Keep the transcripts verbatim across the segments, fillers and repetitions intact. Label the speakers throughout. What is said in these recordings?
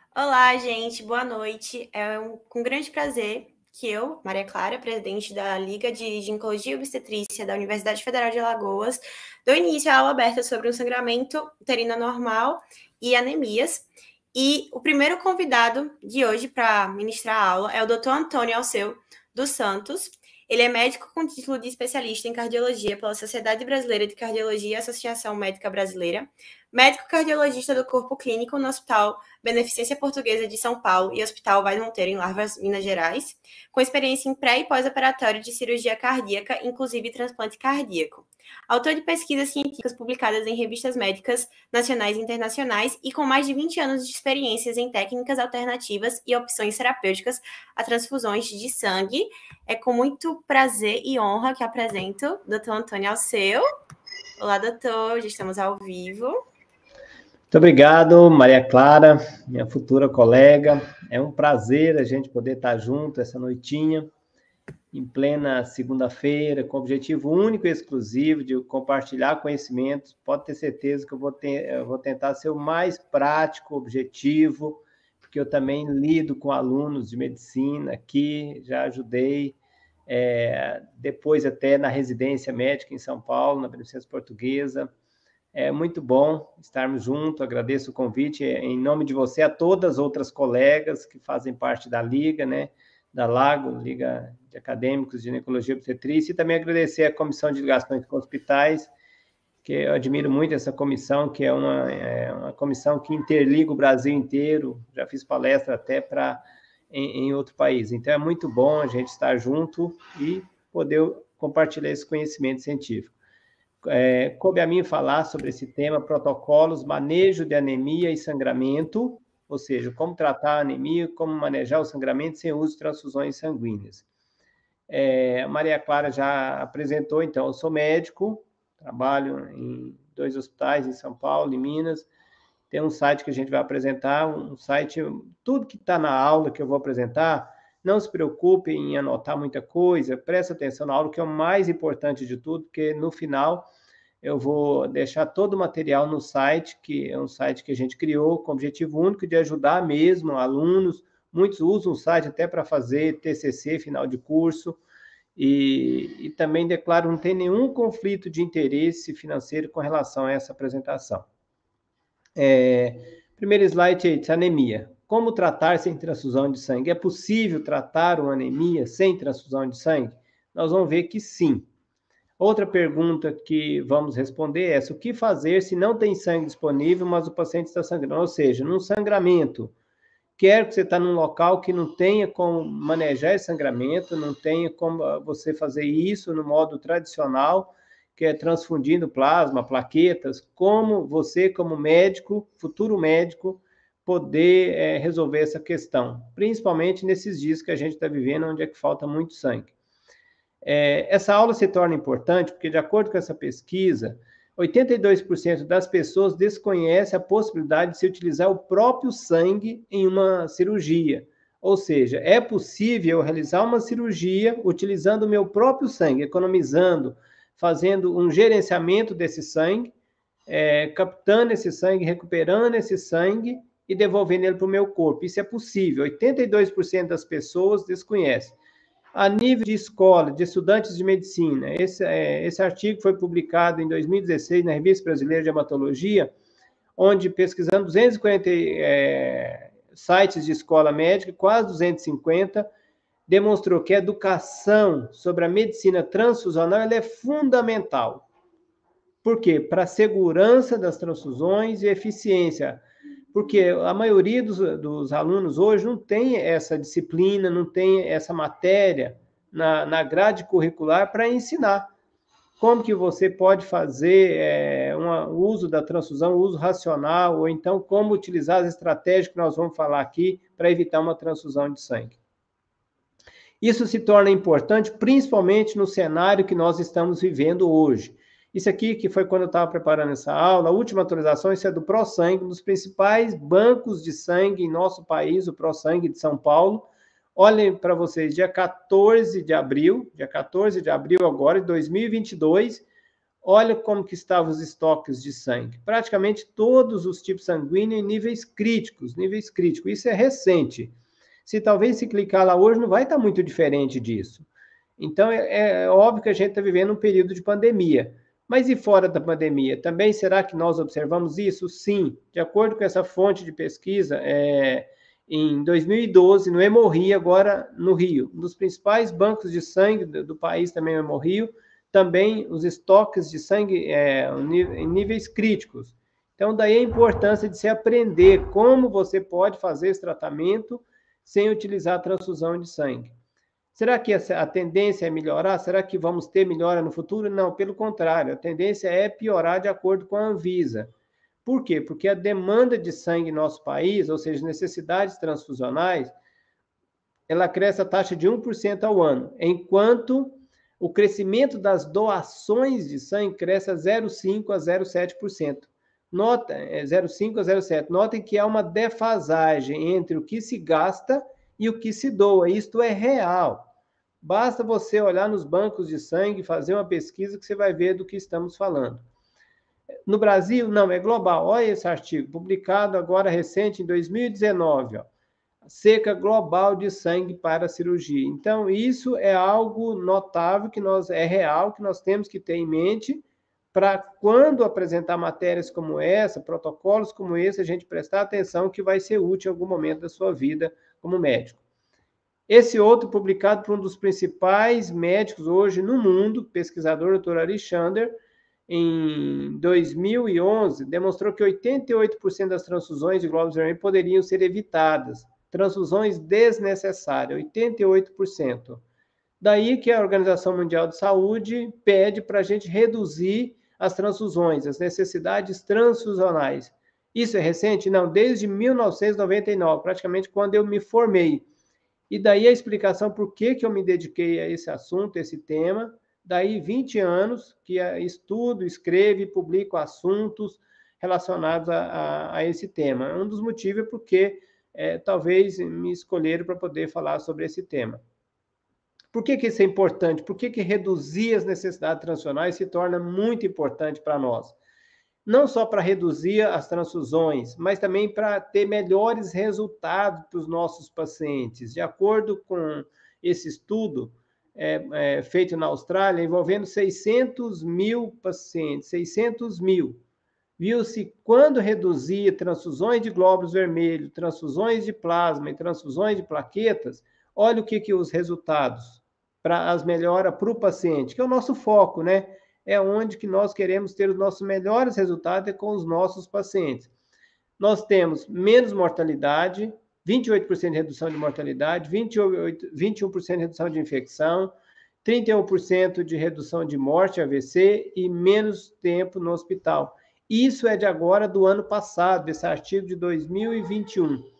Speaker 1: Olá, gente, boa noite. É um, com grande prazer que eu, Maria Clara, presidente da Liga de Ginecologia e Obstetrícia da Universidade Federal de Alagoas, dou início à aula aberta sobre o sangramento uterino anormal e anemias. E o primeiro convidado de hoje para ministrar a aula é o doutor Antônio Alceu dos Santos. Ele é médico com título de especialista em cardiologia pela Sociedade Brasileira de Cardiologia e Associação Médica Brasileira, médico cardiologista do Corpo Clínico no Hospital Beneficência Portuguesa de São Paulo e Hospital Vaz Monteiro, em Lavras, Minas Gerais, com experiência em pré- e pós-operatório de cirurgia cardíaca, inclusive transplante cardíaco. Autor de pesquisas científicas publicadas em revistas médicas nacionais e internacionais e com mais de vinte anos de experiências em técnicas alternativas e opções terapêuticas a transfusões de sangue. É com muito prazer e honra que apresento o doutor Antônio Alceu. Olá, doutor, já estamos ao vivo.
Speaker 2: Muito obrigado, Maria Clara, minha futura colega. É um prazer a gente poder estar junto essa noitinha, em plena segunda-feira, com o objetivo único e exclusivo de compartilhar conhecimentos. Pode ter certeza que eu vou, ter, eu vou tentar ser o mais prático, objetivo, porque eu também lido com alunos de medicina aqui, já ajudei, é, depois até na residência médica em São Paulo, na Beneficência Portuguesa. É muito bom estarmos juntos, agradeço o convite, em nome de você, a todas as outras colegas que fazem parte da Liga, né, da Lago, Liga de Acadêmicos de Ginecologia e Obstetrícia, e também agradecer a Comissão de Ligações com Hospitais, que eu admiro muito essa comissão, que é uma, é uma comissão que interliga o Brasil inteiro, já fiz palestra até para em, em outro país. Então, é muito bom a gente estar junto e poder compartilhar esse conhecimento científico. É, coube a mim falar sobre esse tema, protocolos, manejo de anemia e sangramento, ou seja, como tratar a anemia, como manejar o sangramento sem uso de transfusões sanguíneas. É, a Maria Clara já apresentou, então, eu sou médico, trabalho em dois hospitais em São Paulo e Minas, tem um site que a gente vai apresentar, um site, tudo que está na aula que eu vou apresentar, não se preocupe em anotar muita coisa, preste atenção na aula, que é o mais importante de tudo, porque no final eu vou deixar todo o material no site, que é um site que a gente criou com o objetivo único de ajudar mesmo alunos. Muitos usam o site até para fazer T C C, final de curso, e, e também declaro que não tem nenhum conflito de interesse financeiro com relação a essa apresentação. É, primeiro slide é anemia. Como tratar sem transfusão de sangue? É possível tratar uma anemia sem transfusão de sangue? Nós vamos ver que sim. Outra pergunta que vamos responder é essa: o que fazer se não tem sangue disponível, mas o paciente está sangrando? Ou seja, num sangramento, quer que você está num local que não tenha como manejar esse sangramento, não tenha como você fazer isso no modo tradicional, que é transfundindo plasma, plaquetas, como você, como médico, futuro médico, poder é, resolver essa questão, principalmente nesses dias que a gente está vivendo, onde é que falta muito sangue. É, essa aula se torna importante porque, de acordo com essa pesquisa, oitenta e dois por cento das pessoas desconhecem a possibilidade de se utilizar o próprio sangue em uma cirurgia. Ou seja, é possível realizar uma cirurgia utilizando o meu próprio sangue, economizando, fazendo um gerenciamento desse sangue, é, captando esse sangue, recuperando esse sangue e devolvendo ele para o meu corpo. Isso é possível. oitenta e dois por cento das pessoas desconhecem. A nível de escola, de estudantes de medicina, esse, é, esse artigo foi publicado em dois mil e dezesseis na Revista Brasileira de Hematologia, onde, pesquisando duzentos e quarenta é, sites de escola médica, quase duzentos e cinquenta, demonstrou que a educação sobre a medicina transfusional ela é fundamental. Por quê? Para a segurança das transfusões e eficiência. Porque a maioria dos, dos alunos hoje não tem essa disciplina, não tem essa matéria na, na grade curricular para ensinar. Como que você pode fazer é, o uso da transfusão, o uso racional, ou então como utilizar as estratégias que nós vamos falar aqui para evitar uma transfusão de sangue. Isso se torna importante principalmente no cenário que nós estamos vivendo hoje. Isso aqui, que foi quando eu estava preparando essa aula, a última atualização, isso é do ProSangue, um dos principais bancos de sangue em nosso país, o ProSangue de São Paulo. Olhem para vocês, dia quatorze de abril, dia quatorze de abril agora, de dois mil e vinte e dois, Olha como que estavam os estoques de sangue. Praticamente todos os tipos sanguíneos em níveis críticos, níveis críticos. Isso é recente. Se talvez se clicar lá hoje, não vai estar muito diferente disso. Então, é, é óbvio que a gente está vivendo um período de pandemia. Mas e fora da pandemia? Também será que nós observamos isso? Sim. De acordo com essa fonte de pesquisa, é, em dois mil e doze, no Hemorrio, agora no Rio, um dos principais bancos de sangue do, do país também é o Hemorrio, também os estoques de sangue é, em níveis críticos. Então, daí a importância de se aprender como você pode fazer esse tratamento sem utilizar a transfusão de sangue. Será que a tendência é melhorar? Será que vamos ter melhora no futuro? Não, pelo contrário, a tendência é piorar de acordo com a Anvisa. Por quê? Porque a demanda de sangue em nosso país, ou seja, necessidades transfusionais, ela cresce a taxa de um por cento ao ano, enquanto o crescimento das doações de sangue cresce a zero vírgula cinco a zero vírgula sete por cento. Nota, é zero vírgula cinco a zero vírgula sete. Notem que há uma defasagem entre o que se gasta e o que se doa. Isto é real. Basta você olhar nos bancos de sangue, fazer uma pesquisa que você vai ver do que estamos falando. No Brasil, não, é global. Olha esse artigo, publicado agora recente, em dois mil e dezenove, ó. Seca global de sangue para a cirurgia. Então, isso é algo notável, que nós, é real, que nós temos que ter em mente para, quando apresentar matérias como essa, protocolos como esse, a gente prestar atenção que vai ser útil em algum momento da sua vida como médico. Esse outro, publicado por um dos principais médicos hoje no mundo, pesquisador doutor Alexander, em dois mil e onze, demonstrou que oitenta e oito por cento das transfusões de glóbulos vermelhos poderiam ser evitadas. Transfusões desnecessárias, oitenta e oito por cento. Daí que a Organização Mundial de Saúde pede para a gente reduzir as transfusões, as necessidades transfusionais. Isso é recente? Não, desde mil novecentos e noventa e nove, praticamente quando eu me formei. E daí a explicação por que, que eu me dediquei a esse assunto, esse tema. Daí vinte anos que estudo, escrevo e publico assuntos relacionados a, a, a esse tema. Um dos motivos é porque É, talvez me escolheram para poder falar sobre esse tema. Por que, que isso é importante? Por que, que reduzir as necessidades transfusionais se torna muito importante para nós? Não só para reduzir as transfusões, mas também para ter melhores resultados para os nossos pacientes. De acordo com esse estudo é, é, feito na Austrália, envolvendo seiscentos mil pacientes, seiscentos mil, viu-se quando reduzia transfusões de glóbulos vermelhos, transfusões de plasma e transfusões de plaquetas, olha o que, que os resultados para as melhoras para o paciente, que é o nosso foco, né? É onde que nós queremos ter os nossos melhores resultados é com os nossos pacientes. Nós temos menos mortalidade, vinte e oito por cento de redução de mortalidade, vinte e oito, vinte e um por cento de redução de infecção, trinta e um por cento de redução de morte, A V C, e menos tempo no hospital. Isso é de agora, do ano passado, desse artigo de dois mil e vinte e um.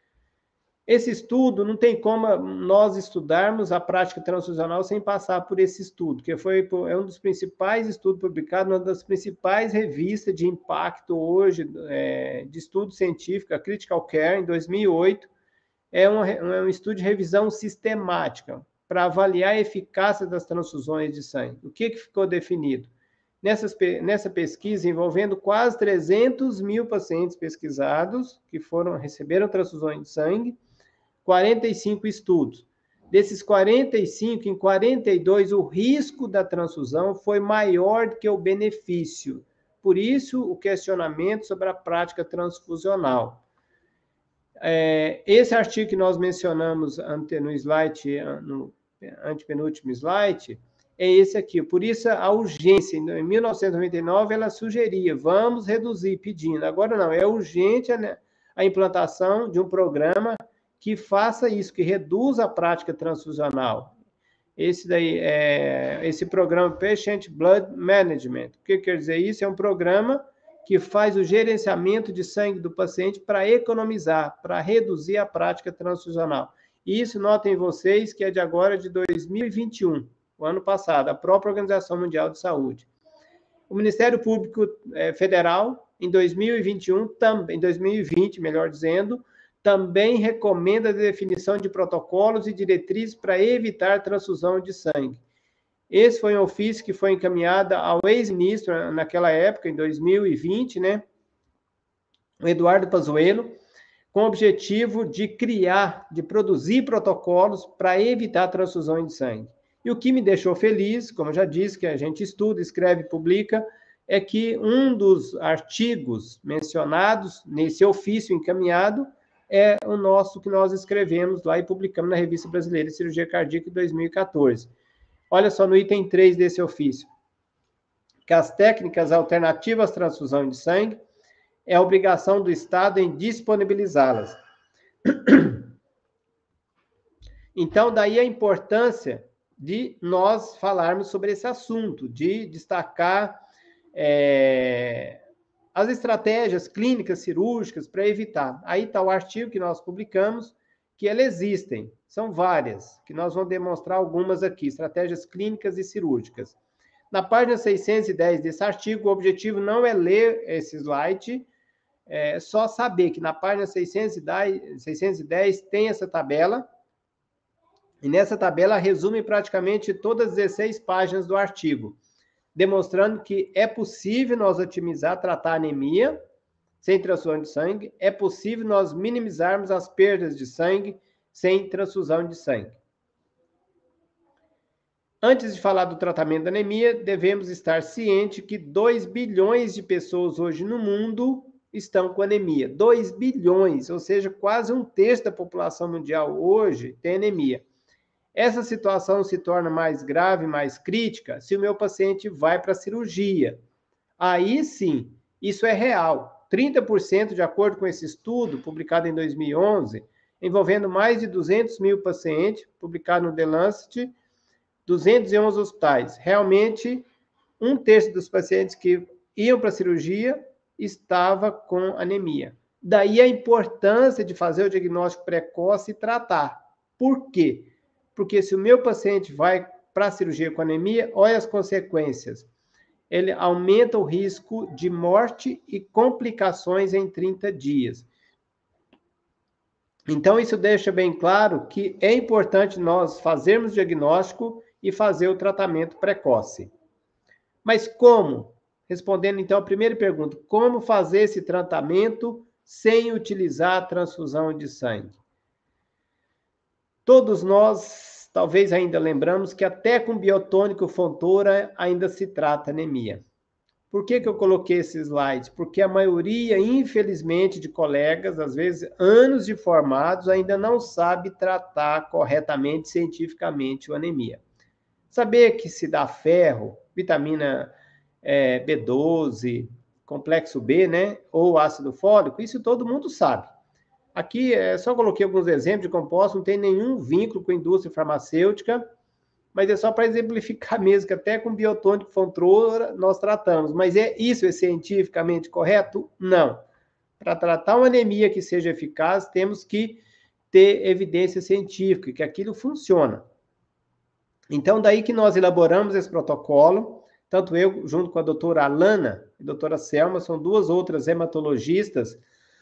Speaker 2: Esse estudo, não tem como nós estudarmos a prática transfusional sem passar por esse estudo, que foi, é um dos principais estudos publicados, uma das principais revistas de impacto hoje, é, de estudo científico, a Critical Care, em dois mil e oito. É um, é um estudo de revisão sistemática para avaliar a eficácia das transfusões de sangue. O que, que ficou definido? Nessas, nessa pesquisa, envolvendo quase trezentos mil pacientes pesquisados, que foram, receberam transfusões de sangue, quarenta e cinco estudos. Desses quarenta e cinco, em quarenta e dois, o risco da transfusão foi maior do que o benefício. Por isso, o questionamento sobre a prática transfusional. É, esse artigo que nós mencionamos ante, no slide, no antepenúltimo slide, é esse aqui. Por isso, a urgência, em mil novecentos e noventa e nove, ela sugeria, vamos reduzir, pedindo. Agora não, é urgente a, a implantação de um programa que faça isso, que reduza a prática transfusional. Esse daí é esse programa Patient Blood Management. O que quer dizer isso? É um programa que faz o gerenciamento de sangue do paciente para economizar, para reduzir a prática transfusional. E isso, notem vocês, que é de agora, de dois mil e vinte e um. O ano passado, a própria Organização Mundial de Saúde. O Ministério Público eh, Federal, em dois mil e vinte e um, também, em dois mil e vinte, melhor dizendo, também recomenda a definição de protocolos e diretrizes para evitar transfusão de sangue. Esse foi um ofício que foi encaminhado ao ex-ministro naquela época, em dois mil e vinte, né? O Eduardo Pazuello, com o objetivo de criar, de produzir protocolos para evitar transfusões de sangue. E o que me deixou feliz, como eu já disse, que a gente estuda, escreve, publica, é que um dos artigos mencionados nesse ofício encaminhado é o nosso que nós escrevemos lá e publicamos na Revista Brasileira de Cirurgia Cardíaca em dois mil e quatorze. Olha só no item três desse ofício, que as técnicas alternativas à transfusão de sangue é a obrigação do Estado em disponibilizá-las. Então, daí a importância de nós falarmos sobre esse assunto, de destacar é, as estratégias clínicas cirúrgicas para evitar. Aí está o artigo que nós publicamos, que elas existem, são várias, que nós vamos demonstrar algumas aqui, estratégias clínicas e cirúrgicas. Na página seiscentos e dez desse artigo, o objetivo não é ler esse slide, é só saber que na página seiscentos e dez tem essa tabela, e nessa tabela resume praticamente todas as dezesseis páginas do artigo, demonstrando que é possível nós otimizar, tratar anemia sem transfusão de sangue, é possível nós minimizarmos as perdas de sangue sem transfusão de sangue. Antes de falar do tratamento da anemia, devemos estar cientes que dois bilhões de pessoas hoje no mundo estão com anemia. dois bilhões, ou seja, quase um terço da população mundial hoje tem anemia. Essa situação se torna mais grave, mais crítica, se o meu paciente vai para a cirurgia. Aí sim, isso é real. trinta por cento, de acordo com esse estudo, publicado em dois mil e onze, envolvendo mais de duzentos mil pacientes, publicado no The Lancet, duzentos e onze hospitais. Realmente, um terço dos pacientes que iam para a cirurgia estava com anemia. Daí a importância de fazer o diagnóstico precoce e tratar. Por quê? Porque se o meu paciente vai para a cirurgia com anemia, olha as consequências. Ele aumenta o risco de morte e complicações em trinta dias. Então, isso deixa bem claro que é importante nós fazermos o diagnóstico e fazer o tratamento precoce. Mas como? Respondendo, então, a primeira pergunta, como fazer esse tratamento sem utilizar a transfusão de sangue? Todos nós, talvez ainda lembramos que até com biotônico Fontoura ainda se trata anemia. Por que que eu coloquei esse slide? Porque a maioria, infelizmente, de colegas, às vezes anos de formados, ainda não sabe tratar corretamente, cientificamente, a anemia. Saber que se dá ferro, vitamina é, B doze, complexo B, né, ou ácido fólico, isso todo mundo sabe. Aqui, é, só coloquei alguns exemplos de compostos, não tem nenhum vínculo com a indústria farmacêutica, mas é só para exemplificar mesmo, que até com biotônico Fontoura nós tratamos. Mas é isso é cientificamente correto? Não. Para tratar uma anemia que seja eficaz, temos que ter evidência científica, que aquilo funciona. Então, daí que nós elaboramos esse protocolo, tanto eu, junto com a doutora Alana e a doutora Selma, são duas outras hematologistas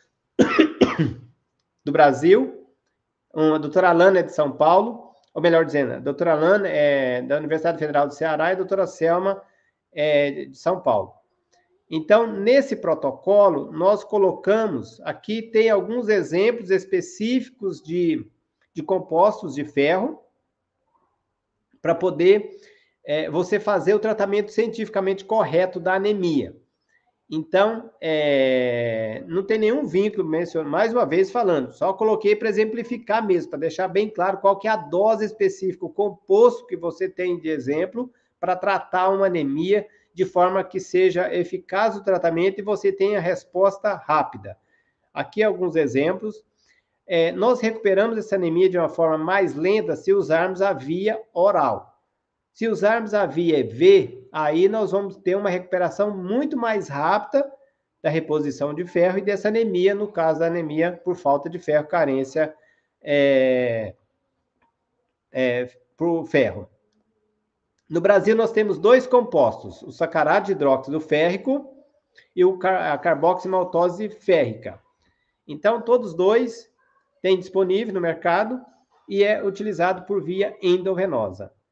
Speaker 2: do Brasil, a doutora Alana é de São Paulo, ou melhor dizendo, a doutora Alana é da Universidade Federal do Ceará e a doutora Selma é de São Paulo. Então, nesse protocolo, nós colocamos, aqui tem alguns exemplos específicos de, de compostos de ferro, para poder é, você fazer o tratamento cientificamente correto da anemia. Então, é, não tem nenhum vínculo, menciono, mais uma vez falando, só coloquei para exemplificar mesmo, para deixar bem claro qual que é a dose específica, o composto que você tem de exemplo para tratar uma anemia de forma que seja eficaz o tratamento e você tenha resposta rápida. Aqui alguns exemplos. É, nós recuperamos essa anemia de uma forma mais lenta se usarmos a via oral. Se usarmos a via E V, aí nós vamos ter uma recuperação muito mais rápida da reposição de ferro e dessa anemia, no caso da anemia por falta de ferro, carência é, é, por ferro. No Brasil, nós temos dois compostos, o sacaráide de hidróxido férrico e o car a carboximaltose férrica. Então, todos dois têm disponível no mercado e é utilizado por via endovenosa.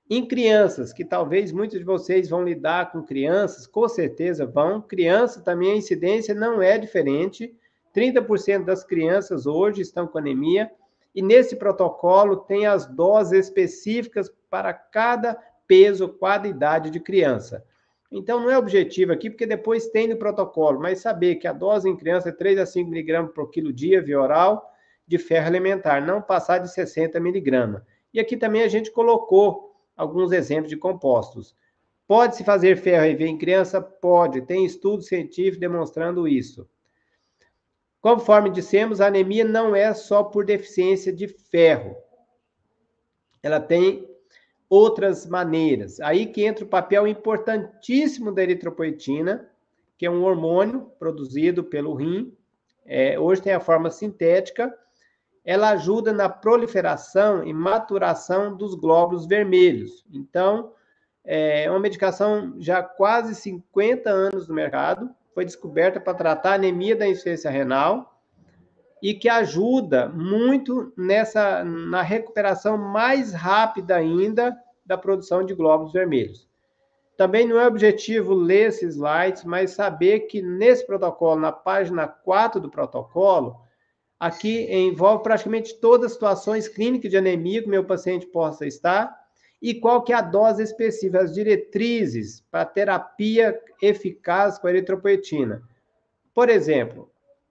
Speaker 2: Em crianças, que talvez muitos de vocês vão lidar com crianças, com certeza vão. Criança também a incidência não é diferente. trinta por cento das crianças hoje estão com anemia. E nesse protocolo tem as doses específicas para cada peso, cada idade de criança. Então não é objetivo aqui, porque depois tem no protocolo, mas saber que a dose em criança é três a cinco miligramas por quilo dia, via oral, de ferro elementar, não passar de sessenta miligramas. E aqui também a gente colocou alguns exemplos de compostos. Pode-se fazer ferro I V em criança? Pode. Tem estudo científico demonstrando isso. Conforme dissemos, a anemia não é só por deficiência de ferro. Ela tem outras maneiras. Aí que entra o papel importantíssimo da eritropoetina, que é um hormônio produzido pelo rim. É, hoje tem a forma sintética. Ela ajuda na proliferação e maturação dos glóbulos vermelhos. Então, é uma medicação já há quase cinquenta anos no mercado, foi descoberta para tratar a anemia da insuficiência renal e que ajuda muito nessa, na recuperação mais rápida ainda da produção de glóbulos vermelhos. Também não é objetivo ler esses slides, mas saber que nesse protocolo, na página quatro do protocolo, aqui envolve praticamente todas as situações clínicas de anemia que o meu paciente possa estar e qual que é a dose específica, as diretrizes para terapia eficaz com a eritropoetina. Por exemplo,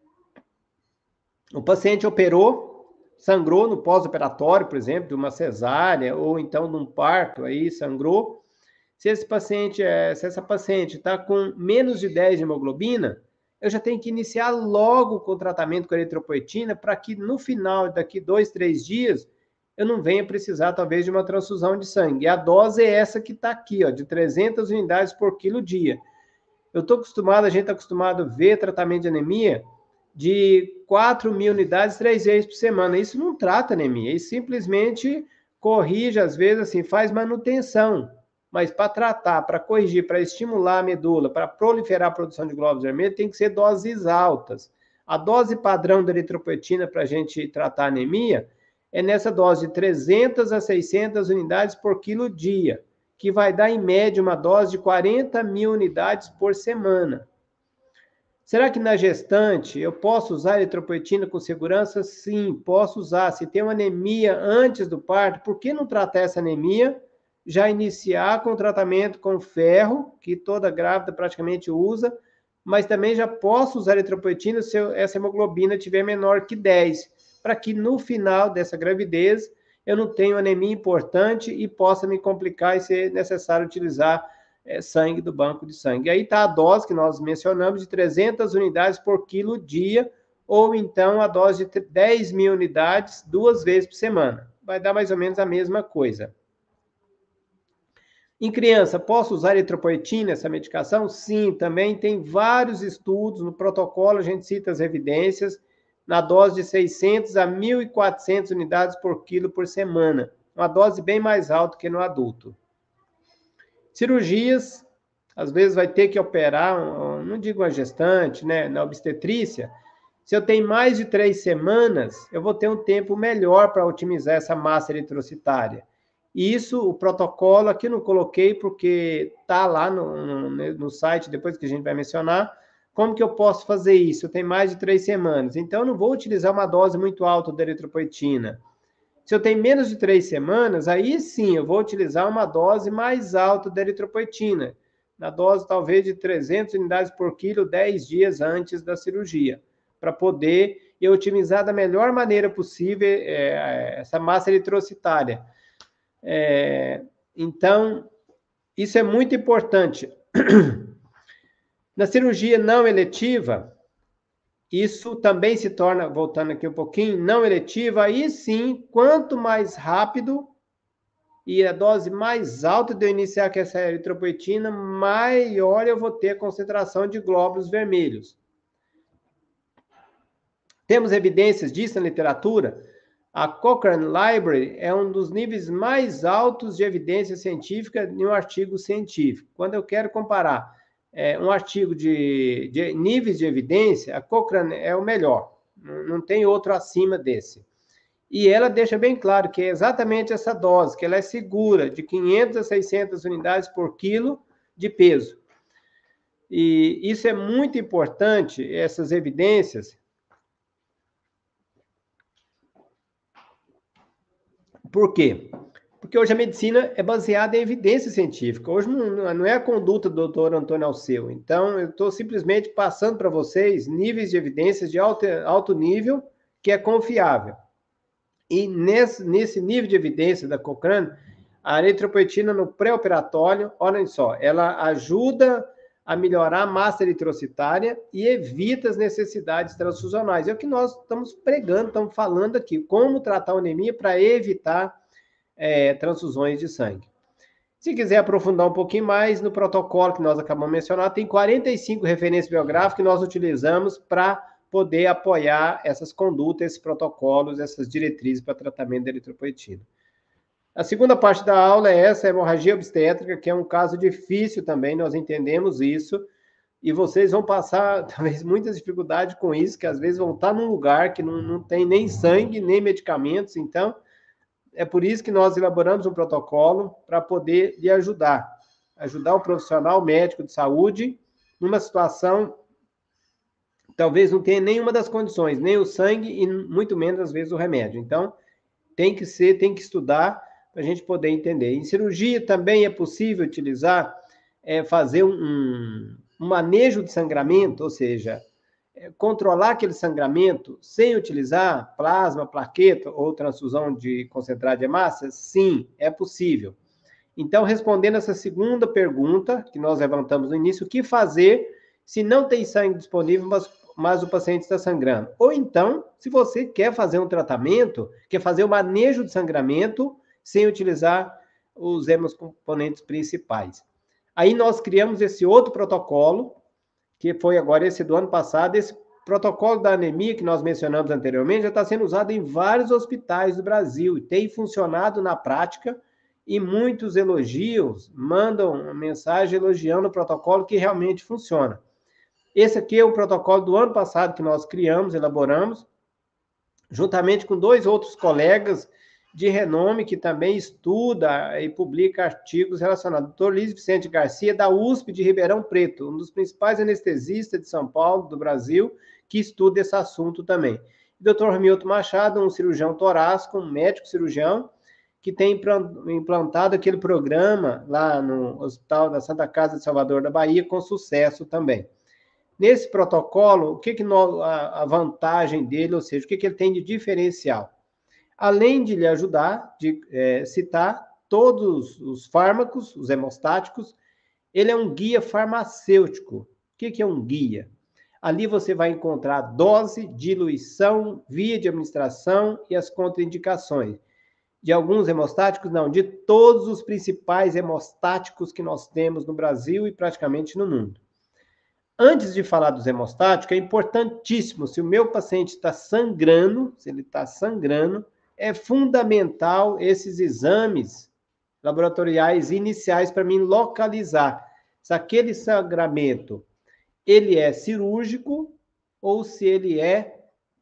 Speaker 2: o paciente operou, sangrou no pós-operatório, por exemplo, de uma cesárea ou então de um parto, aí sangrou. Se esse paciente, é, se essa paciente está com menos de dez de hemoglobina, eu já tenho que iniciar logo com o tratamento com a eritropoetina para que no final, daqui dois, três dias, eu não venha precisar, talvez, de uma transfusão de sangue. E a dose é essa que está aqui, ó, de trezentas unidades por quilo dia. Eu estou acostumado, a gente está acostumado a ver tratamento de anemia de quatro mil unidades três vezes por semana. Isso não trata anemia, isso simplesmente corrige, às vezes, assim, faz manutenção. Mas para tratar, para corrigir, para estimular a medula, para proliferar a produção de glóbulos vermelhos, tem que ser doses altas. A dose padrão da eritropoetina para a gente tratar anemia é nessa dose de trezentas a seiscentas unidades por quilo dia, que vai dar, em média, uma dose de quarenta mil unidades por semana. Será que na gestante eu posso usar eritropoetina com segurança? Sim, posso usar. Se tem uma anemia antes do parto, por que não tratar essa anemia? Já iniciar com o tratamento com ferro, que toda grávida praticamente usa, mas também já posso usar eritropoetina se eu, essa hemoglobina tiver menor que dez, para que no final dessa gravidez eu não tenha anemia importante e possa me complicar e ser necessário utilizar é, sangue do banco de sangue. E aí está a dose que nós mencionamos de trezentas unidades por quilo dia, ou então a dose de dez mil unidades duas vezes por semana. Vai dar mais ou menos a mesma coisa. Em criança, posso usar eritropoetina, essa medicação? Sim, também tem vários estudos, no protocolo a gente cita as evidências, na dose de seiscentas a mil e quatrocentas unidades por quilo por semana, uma dose bem mais alta que no adulto. Cirurgias, às vezes vai ter que operar, não digo uma gestante, né, na obstetrícia, se eu tenho mais de três semanas, eu vou ter um tempo melhor para otimizar essa massa eritrocitária. E isso, o protocolo, aqui eu não coloquei porque está lá no, no, no site, depois que a gente vai mencionar, como que eu posso fazer isso? Eu tenho mais de três semanas, então eu não vou utilizar uma dose muito alta de eritropoetina. Se eu tenho menos de três semanas, aí sim, eu vou utilizar uma dose mais alta de eritropoetina, na dose talvez de trezentas unidades por quilo, dez dias antes da cirurgia, para poder eu otimizar da melhor maneira possível é, essa massa eritrocitária. É, então, isso é muito importante. Na cirurgia não eletiva, isso também se torna, voltando aqui um pouquinho, não eletiva, aí sim, quanto mais rápido e a dose mais alta de eu iniciar com essa eritropoetina, maior eu vou ter a concentração de glóbulos vermelhos. Temos evidências disso na literatura? A Cochrane Library é um dos níveis mais altos de evidência científica em um artigo científico. Quando eu quero comparar é, um artigo de, de níveis de evidência, a Cochrane é o melhor. Não tem outro acima desse. E ela deixa bem claro que é exatamente essa dose, que ela é segura, de quinhentas a seiscentas unidades por quilo de peso. E isso é muito importante, essas evidências, por quê? Porque hoje a medicina é baseada em evidência científica. Hoje não, não é a conduta do doutor Antônio Alceu. Então, eu estou simplesmente passando para vocês níveis de evidências de alto, alto nível, que é confiável. E nesse, nesse nível de evidência da Cochrane, a eritropoetina no pré-operatório, olhem só, ela ajuda a melhorar a massa eritrocitária e evita as necessidades transfusionais. É o que nós estamos pregando, estamos falando aqui, como tratar a anemia para evitar é, transfusões de sangue. Se quiser aprofundar um pouquinho mais, no protocolo que nós acabamos de mencionar, tem quarenta e cinco referências biográficas que nós utilizamos para poder apoiar essas condutas, esses protocolos, essas diretrizes para tratamento da eritropoetina. A segunda parte da aula é essa, a hemorragia obstétrica, que é um caso difícil também, nós entendemos isso, e vocês vão passar, talvez, muitas dificuldades com isso, que às vezes vão estar num lugar que não, não tem nem sangue, nem medicamentos, então, é por isso que nós elaboramos um protocolo para poder lhe ajudar, ajudar o profissional médico de saúde numa situação, talvez não tenha nenhuma das condições, nem o sangue e muito menos, às vezes, o remédio. Então, tem que ser, tem que estudar para a gente poder entender. Em cirurgia também é possível utilizar, é, fazer um, um manejo de sangramento, ou seja, é, controlar aquele sangramento sem utilizar plasma, plaqueta ou transfusão de concentrado de hemácia? Sim, é possível. Então, respondendo essa segunda pergunta que nós levantamos no início, o que fazer se não tem sangue disponível, mas, mas o paciente está sangrando? Ou então, se você quer fazer um tratamento, quer fazer o manejo de sangramento sem utilizar os hemocomponentes principais. Aí nós criamos esse outro protocolo, que foi agora esse do ano passado. Esse protocolo da anemia que nós mencionamos anteriormente já está sendo usado em vários hospitais do Brasil e tem funcionado na prática, e muitos elogios, mandam uma mensagem elogiando o protocolo que realmente funciona. Esse aqui é o protocolo do ano passado que nós criamos, elaboramos, juntamente com dois outros colegas de renome que também estuda e publica artigos relacionados. doutor Luiz Vicente Garcia, da U S P de Ribeirão Preto, um dos principais anestesistas de São Paulo, do Brasil, que estuda esse assunto também. E doutor Hamilton Machado, um cirurgião torácico, um médico cirurgião, que tem implantado aquele programa lá no Hospital da Santa Casa de Salvador da Bahia, com sucesso também. Nesse protocolo, o que, que nós, a, a vantagem dele, ou seja, o que, que ele tem de diferencial? Além de lhe ajudar, de é, citar todos os fármacos, os hemostáticos, ele é um guia farmacêutico. O que, que é um guia? Ali você vai encontrar dose, diluição, via de administração e as contraindicações. De alguns hemostáticos, não, de todos os principais hemostáticos que nós temos no Brasil e praticamente no mundo. Antes de falar dos hemostáticos, é importantíssimo, se o meu paciente está sangrando, se ele está sangrando, é fundamental esses exames laboratoriais iniciais para mim localizar se aquele sangramento ele é cirúrgico ou se ele é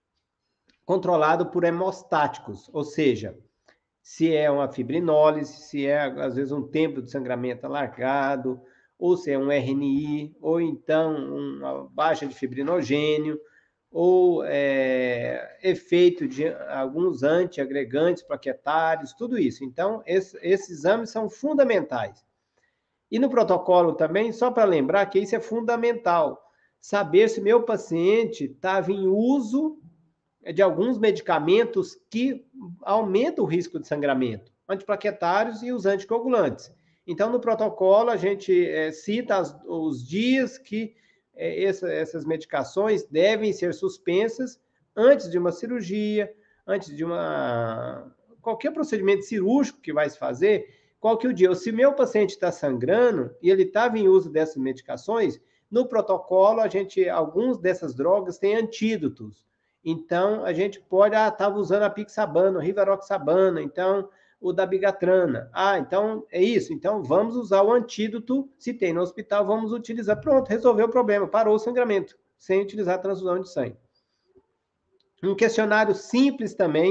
Speaker 2: controlado por hemostáticos, ou seja, se é uma fibrinólise, se é, às vezes, um tempo de sangramento alargado, ou se é um R N I, ou então uma baixa de fibrinogênio, ou é, efeito de alguns antiagregantes plaquetários, tudo isso. Então, esse, esses exames são fundamentais. E no protocolo também, só para lembrar que isso é fundamental, saber se meu paciente estava em uso de alguns medicamentos que aumentam o risco de sangramento, antiplaquetários e os anticoagulantes. Então, no protocolo, a gente é, cita as, os dias que é, essa, essas medicações devem ser suspensas antes de uma cirurgia, antes de uma qualquer procedimento cirúrgico que vai se fazer, qual que é o dia? Se meu paciente está sangrando e ele estava em uso dessas medicações, no protocolo, a gente, alguns dessas drogas têm antídotos. Então, a gente pode, ah, estava usando a pixabana, o rivaroxabana, então, o dabigatrana. Ah, então, é isso. Então, vamos usar o antídoto, se tem no hospital, vamos utilizar. Pronto, resolveu o problema, parou o sangramento, sem utilizar a transfusão de sangue. Um questionário simples também,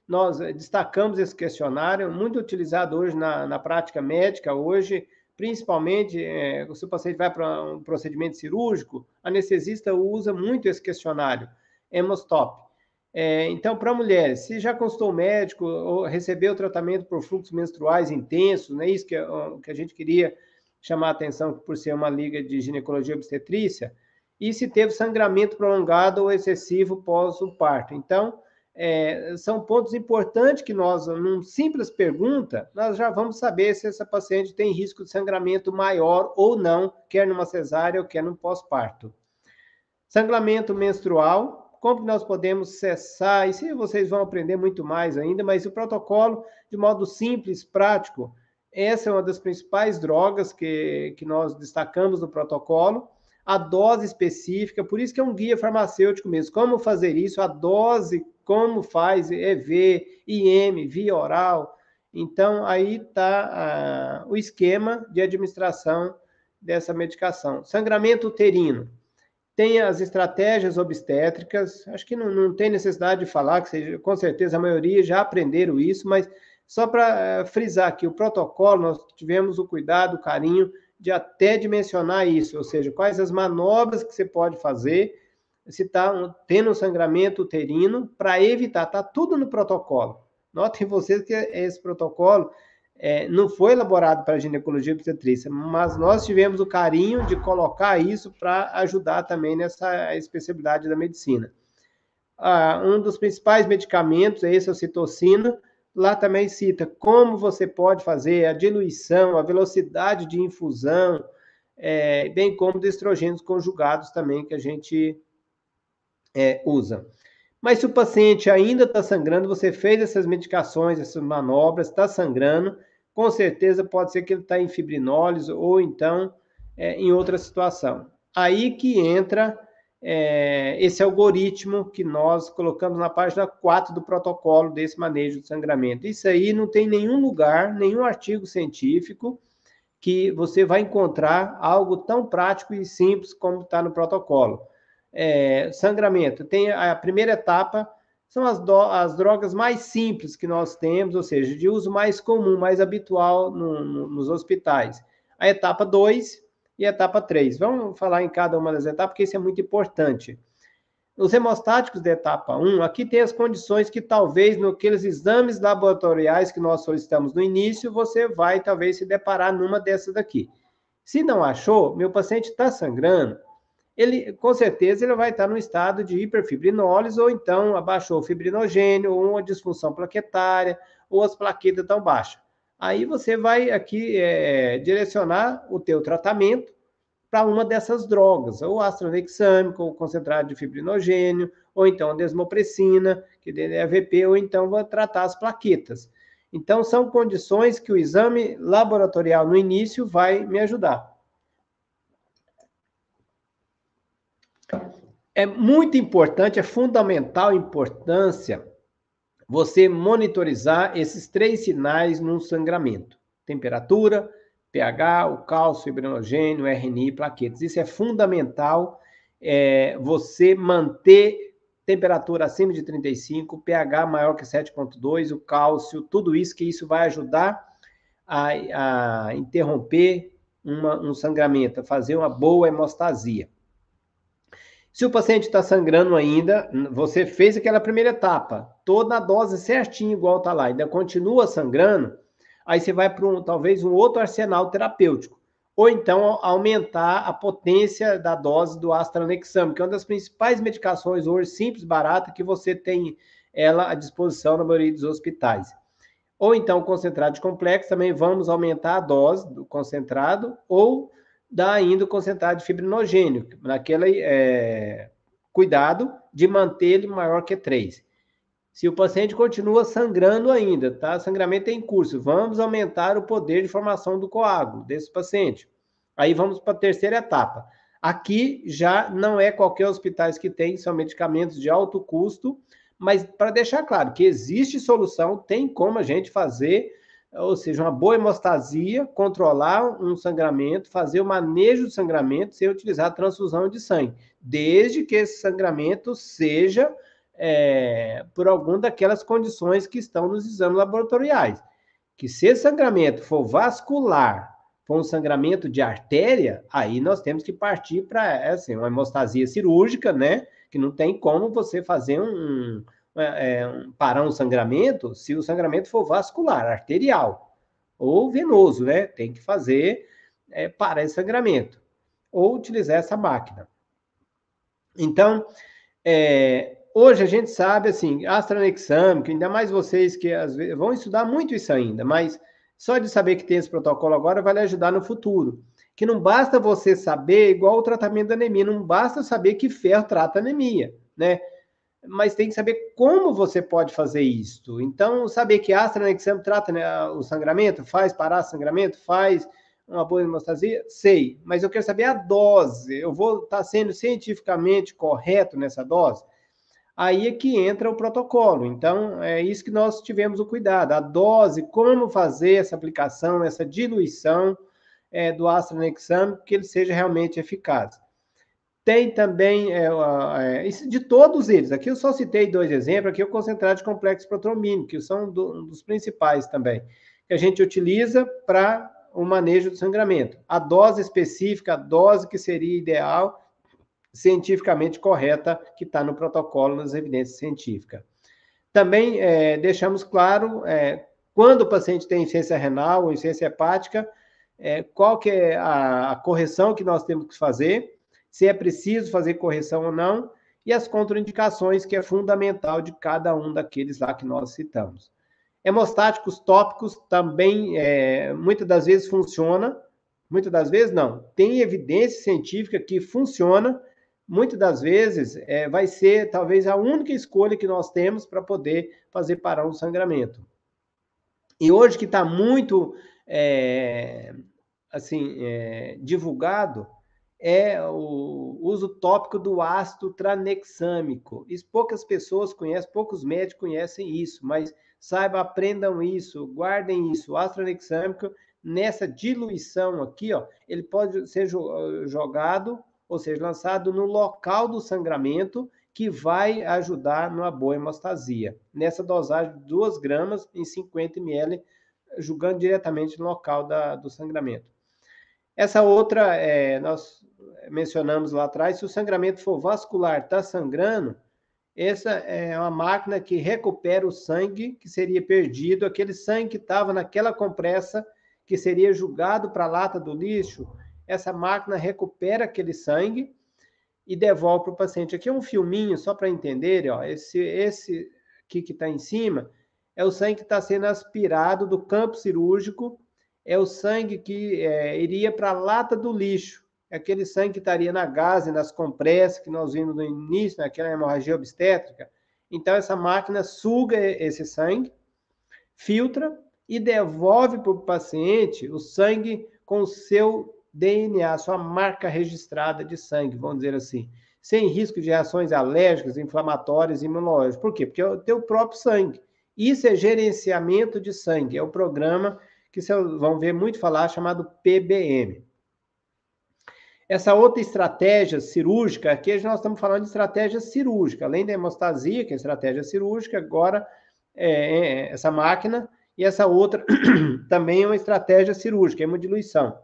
Speaker 2: nós destacamos esse questionário, muito utilizado hoje na, na prática médica, hoje, principalmente, é, se o paciente vai para um procedimento cirúrgico, a anestesista usa muito esse questionário, Hemostop. É, então, para mulheres, se já consultou o médico ou recebeu tratamento por fluxos menstruais intensos, não é isso que, que a gente queria chamar a atenção por ser uma liga de ginecologia e obstetrícia, e se teve sangramento prolongado ou excessivo pós o parto. Então, é, são pontos importantes que nós, numa simples pergunta, nós já vamos saber se essa paciente tem risco de sangramento maior ou não, quer numa cesárea ou quer no pós-parto. Sangramento menstrual, como nós podemos cessar, isso vocês vão aprender muito mais ainda, mas o protocolo, de modo simples, prático, essa é uma das principais drogas que, que nós destacamos no protocolo, a dose específica, por isso que é um guia farmacêutico mesmo, como fazer isso, a dose, como faz, E V, I M, via oral, então aí está o esquema de administração dessa medicação. Sangramento uterino, tem as estratégias obstétricas, acho que não, não tem necessidade de falar, que seja, com certeza a maioria já aprenderam isso, mas só para uh, frisar aqui, o protocolo, nós tivemos o cuidado, o carinho de até dimensionar isso, ou seja, quais as manobras que você pode fazer se está tendo um sangramento uterino para evitar, está tudo no protocolo. Notem vocês que esse protocolo É, não foi elaborado para ginecologia e obstetrícia, mas nós tivemos o carinho de colocar isso para ajudar também nessa especialidade da medicina. Ah, um dos principais medicamentos é esse, a ocitocina, lá também cita como você pode fazer a diluição, a velocidade de infusão, é, bem como de estrogênios conjugados também que a gente é, usa. Mas se o paciente ainda está sangrando, você fez essas medicações, essas manobras, está sangrando, com certeza pode ser que ele está em fibrinólise ou então é, em outra situação. Aí que entra é, esse algoritmo que nós colocamos na página quatro do protocolo desse manejo de sangramento. Isso aí não tem nenhum lugar, nenhum artigo científico que você vai encontrar algo tão prático e simples como está no protocolo. É, sangramento, tem a primeira etapa, são as, do, as drogas mais simples que nós temos, ou seja, de uso mais comum, mais habitual no, no, nos hospitais. A etapa dois e a etapa três. Vamos falar em cada uma das etapas, porque isso é muito importante. Os hemostáticos da etapa um, aqui tem as condições que talvez naqueles exames laboratoriais que nós solicitamos no início, você vai talvez se deparar numa dessas daqui. Se não achou, meu paciente está sangrando, ele, com certeza, ele vai estar no estado de hiperfibrinólise, ou então abaixou o fibrinogênio, ou uma disfunção plaquetária, ou as plaquetas estão baixas. Aí você vai aqui é, direcionar o teu tratamento para uma dessas drogas, ou astronexâmico, ou concentrado de fibrinogênio, ou então a desmopressina, que é A V P, ou então vai tratar as plaquetas. Então, são condições que o exame laboratorial no início vai me ajudar. É muito importante, é fundamental importância você monitorizar esses três sinais num sangramento. Temperatura, pH, o cálcio, fibrinogênio, R N I, plaquetas. Isso é fundamental, é, você manter temperatura acima de trinta e cinco, pH maior que sete ponto dois, o cálcio, tudo isso, que isso vai ajudar a, a interromper uma, um sangramento, a fazer uma boa hemostasia. Se o paciente está sangrando ainda, você fez aquela primeira etapa, toda a dose certinha igual está lá, ainda continua sangrando, aí você vai para um, talvez um outro arsenal terapêutico, ou então aumentar a potência da dose do astronexame, que é uma das principais medicações hoje simples, barata, que você tem ela à disposição na maioria dos hospitais. Ou então concentrado de complexo, também vamos aumentar a dose do concentrado, ou dá ainda o concentrado de fibrinogênio, naquele é, cuidado de manter ele maior que três. Se o paciente continua sangrando ainda, tá? Sangramento é em curso, vamos aumentar o poder de formação do coágulo desse paciente. Aí vamos para a terceira etapa. Aqui já não é qualquer hospital que tem, são medicamentos de alto custo, mas para deixar claro que existe solução, tem como a gente fazer, ou seja, uma boa hemostasia, controlar um sangramento, fazer o manejo do sangramento sem utilizar transfusão de sangue, desde que esse sangramento seja é, por alguma daquelas condições que estão nos exames laboratoriais. Que se esse sangramento for vascular, for um sangramento de artéria, aí nós temos que partir para assim, uma hemostasia cirúrgica, né? Que não tem como você fazer um, um, é, um parar um sangramento se o sangramento for vascular, arterial ou venoso, né? Tem que fazer é, parar esse sangramento ou utilizar essa máquina. Então, é, hoje a gente sabe, assim, AstraZeneca, ainda mais vocês que às vezes vão estudar muito isso ainda, mas só de saber que tem esse protocolo agora vai lhe ajudar no futuro. Que não basta você saber, igual o tratamento da anemia, não basta saber que ferro trata anemia, né? Mas tem que saber como você pode fazer isso. Então, saber que AstraZeneca trata, né, o sangramento, faz parar o sangramento, faz uma boa hemostasia, sei, mas eu quero saber a dose. Eu vou estar sendo cientificamente correto nessa dose? Aí é que entra o protocolo. Então, é isso que nós tivemos o cuidado. A dose, como fazer essa aplicação, essa diluição é, do AstraZeneca, que ele seja realmente eficaz. Tem também, é, é, de todos eles, aqui eu só citei dois exemplos, aqui é o concentrado de complexo protromínico, que são do, um dos principais também, que a gente utiliza para o manejo do sangramento. A dose específica, a dose que seria ideal, cientificamente correta, que está no protocolo, nas evidências científicas. Também é, deixamos claro, é, quando o paciente tem insuficiência renal ou insuficiência hepática, é, qual que é a, a correção que nós temos que fazer, se é preciso fazer correção ou não, e as contraindicações, que é fundamental de cada um daqueles lá que nós citamos. Hemostáticos tópicos também, é, muitas das vezes funciona, muitas das vezes não. Tem evidência científica que funciona, muitas das vezes é, vai ser talvez a única escolha que nós temos para poder fazer parar um sangramento. E hoje que está muito é, assim, é, divulgado, é o uso tópico do ácido tranexâmico. Isso poucas pessoas conhecem, poucos médicos conhecem isso, mas saibam, aprendam isso, guardem isso. O ácido tranexâmico, nessa diluição aqui, ó, ele pode ser jogado, ou seja, lançado no local do sangramento, que vai ajudar numa boa hemostasia. Nessa dosagem de duas gramas em cinquenta mililitros, jogando diretamente no local da, do sangramento. Essa outra, é, nós mencionamos lá atrás, se o sangramento for vascular, está sangrando, essa é uma máquina que recupera o sangue que seria perdido, aquele sangue que estava naquela compressa, que seria jogado para a lata do lixo, essa máquina recupera aquele sangue e devolve para o paciente. Aqui é um filminho, só para entender, ó, esse, esse aqui que está em cima, é o sangue que está sendo aspirado do campo cirúrgico, é o sangue que é, iria para a lata do lixo, é aquele sangue que estaria na gase, nas compressas, que nós vimos no início, naquela hemorragia obstétrica. Então, essa máquina suga esse sangue, filtra e devolve para o paciente o sangue com o seu D N A, sua marca registrada de sangue, vamos dizer assim, sem risco de reações alérgicas, inflamatórias e imunológicas. Por quê? Porque é o teu próprio sangue. Isso é gerenciamento de sangue, é o programa que vocês vão ver muito falar, chamado P B M. Essa outra estratégia cirúrgica, aqui nós estamos falando de estratégia cirúrgica, além da hemostasia, que é estratégia cirúrgica, agora é, é essa máquina, e essa outra também é uma estratégia cirúrgica, é hemodiluição.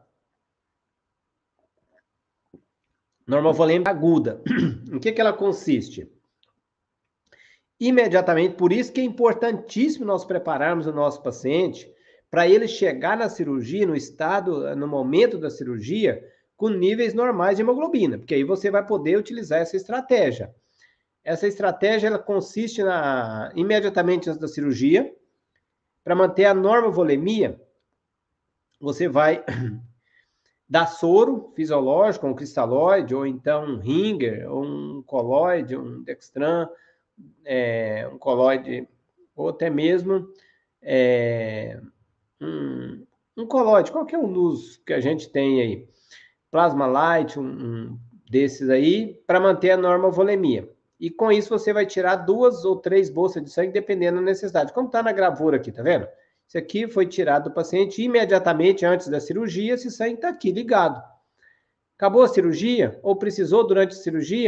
Speaker 2: Normovolêmica aguda. Em que, que ela consiste? Imediatamente, por isso que é importantíssimo nós prepararmos o nosso paciente para ele chegar na cirurgia, no estado, no momento da cirurgia, com níveis normais de hemoglobina, porque aí você vai poder utilizar essa estratégia. Essa estratégia, ela consiste na, imediatamente antes da cirurgia, para manter a normovolemia, você vai dar soro fisiológico, um cristalóide, ou então um ringer, ou um colóide, um dextran, é, um colóide, ou até mesmo é, um, um colóide, qualquer um dos que a gente tem aí, plasma light, um, um desses aí, para manter a normovolemia. E com isso você vai tirar duas ou três bolsas de sangue, dependendo da necessidade. Como está na gravura aqui, tá vendo? Isso aqui foi tirado do paciente imediatamente antes da cirurgia, esse sangue está aqui ligado. Acabou a cirurgia, ou precisou durante a cirurgia,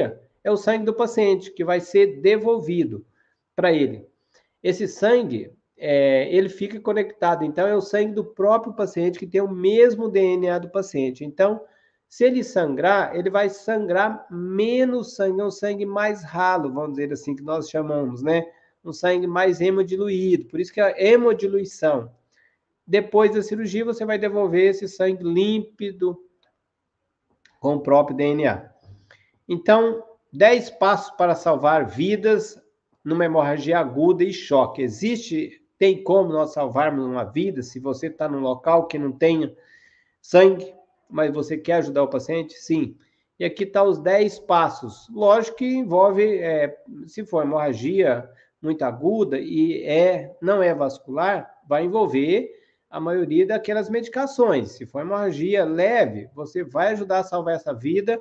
Speaker 2: é o sangue do paciente, que vai ser devolvido para ele. Esse sangue, é, ele fica conectado, então é o sangue do próprio paciente que tem o mesmo D N A do paciente. Então, se ele sangrar, ele vai sangrar menos sangue, é um sangue mais ralo, vamos dizer assim, que nós chamamos, né? Um sangue mais hemodiluído, por isso que é a hemodiluição. Depois da cirurgia, você vai devolver esse sangue límpido com o próprio D N A. Então, dez passos para salvar vidas numa hemorragia aguda e choque. Existe, tem como nós salvarmos uma vida se você está num local que não tenha sangue, mas você quer ajudar o paciente? Sim. E aqui estão tá os dez passos. Lógico que envolve, é, se for hemorragia muito aguda e é, não é vascular, vai envolver a maioria daquelas medicações. Se for hemorragia leve, você vai ajudar a salvar essa vida,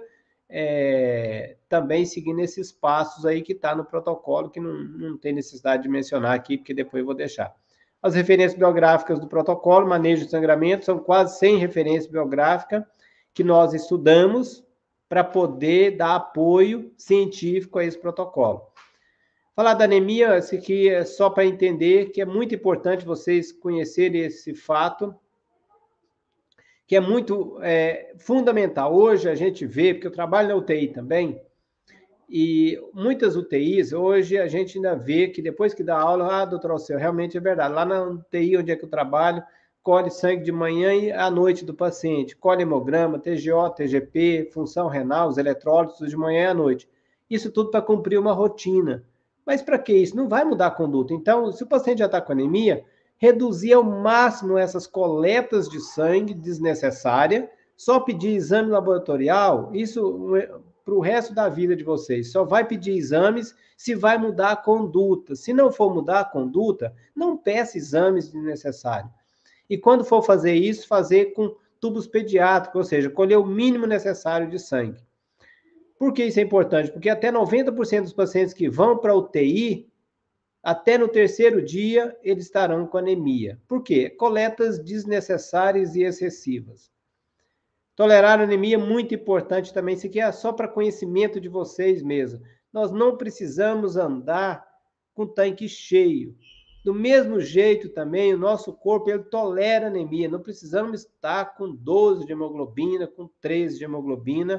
Speaker 2: é, também seguindo esses passos aí que está no protocolo, que não, não tem necessidade de mencionar aqui, porque depois eu vou deixar. As referências biográficas do protocolo, manejo de sangramento, são quase cem referências biográficas que nós estudamos para poder dar apoio científico a esse protocolo. Falar da anemia, esse aqui é só para entender que é muito importante vocês conhecerem esse fato, que é muito é, fundamental. Hoje a gente vê, porque eu trabalho na U T I também, e muitas U T Is, hoje a gente ainda vê que depois que dá aula, ah, doutor Alceu, realmente é verdade. Lá na U T I, onde é que eu trabalho, colhe sangue de manhã e à noite do paciente, colhe hemograma, T G O, T G P, função renal, os eletrólitos de manhã e à noite. Isso tudo para cumprir uma rotina. Mas para que isso? Não vai mudar a conduta. Então, se o paciente já está com anemia, reduzir ao máximo essas coletas de sangue desnecessárias, só pedir exame laboratorial, isso para o resto da vida de vocês. Só vai pedir exames se vai mudar a conduta. Se não for mudar a conduta, não peça exames desnecessários. E quando for fazer isso, fazer com tubos pediátricos, ou seja, colher o mínimo necessário de sangue. Por que isso é importante? Porque até noventa por cento dos pacientes que vão para a U T I, até no terceiro dia, eles estarão com anemia. Por quê? Coletas desnecessárias e excessivas. Tolerar a anemia é muito importante também, isso aqui é só para conhecimento de vocês mesmo. Nós não precisamos andar com tanque cheio. Do mesmo jeito também, o nosso corpo ele tolera anemia, não precisamos estar com doze de hemoglobina, com treze de hemoglobina.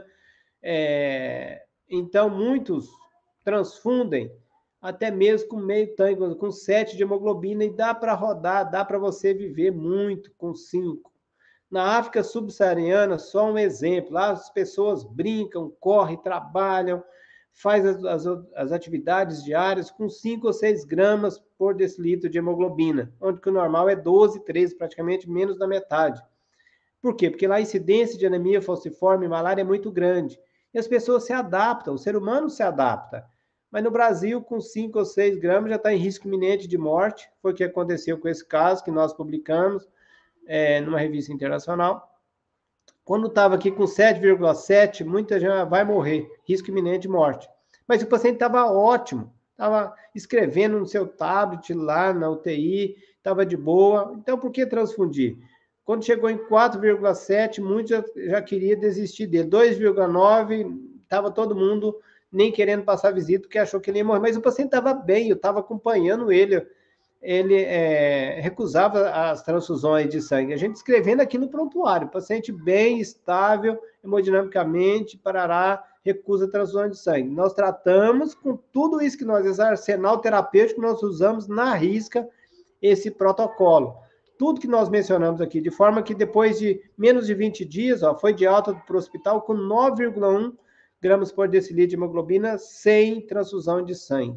Speaker 2: É... Então, muitos transfundem até mesmo com meio tanque, com sete de hemoglobina, e dá para rodar, dá para você viver muito com cinco. Na África subsaariana, só um exemplo, lá as pessoas brincam, correm, trabalham, faz as, as, as atividades diárias com cinco ou seis gramas por decilitro de hemoglobina, onde que o normal é doze, treze, praticamente menos da metade. Por quê? Porque lá a incidência de anemia falciforme e malária é muito grande. E as pessoas se adaptam, o ser humano se adapta. Mas no Brasil, com cinco ou seis gramas, já está em risco iminente de morte. Foi o que aconteceu com esse caso que nós publicamos é, numa revista internacional. Quando estava aqui com sete vírgula sete, muita gente vai morrer, risco iminente de morte. Mas o paciente estava ótimo, estava escrevendo no seu tablet lá na U T I, estava de boa. Então, por que transfundir? Quando chegou em quatro vírgula sete, muitos já, já queriam desistir dele. dois vírgula nove, estava todo mundo nem querendo passar visita, porque achou que ele ia morrer. Mas o paciente estava bem, eu estava acompanhando ele. Ele é, recusava as transfusões de sangue. A gente escrevendo aqui no prontuário, paciente bem, estável, hemodinamicamente, parará, recusa transfusão de sangue. Nós tratamos com tudo isso que nós, esse arsenal terapêutico, nós usamos na risca esse protocolo. Tudo que nós mencionamos aqui, de forma que depois de menos de vinte dias, ó, foi de alta para o hospital com nove vírgula um gramas por decilitro de hemoglobina sem transfusão de sangue.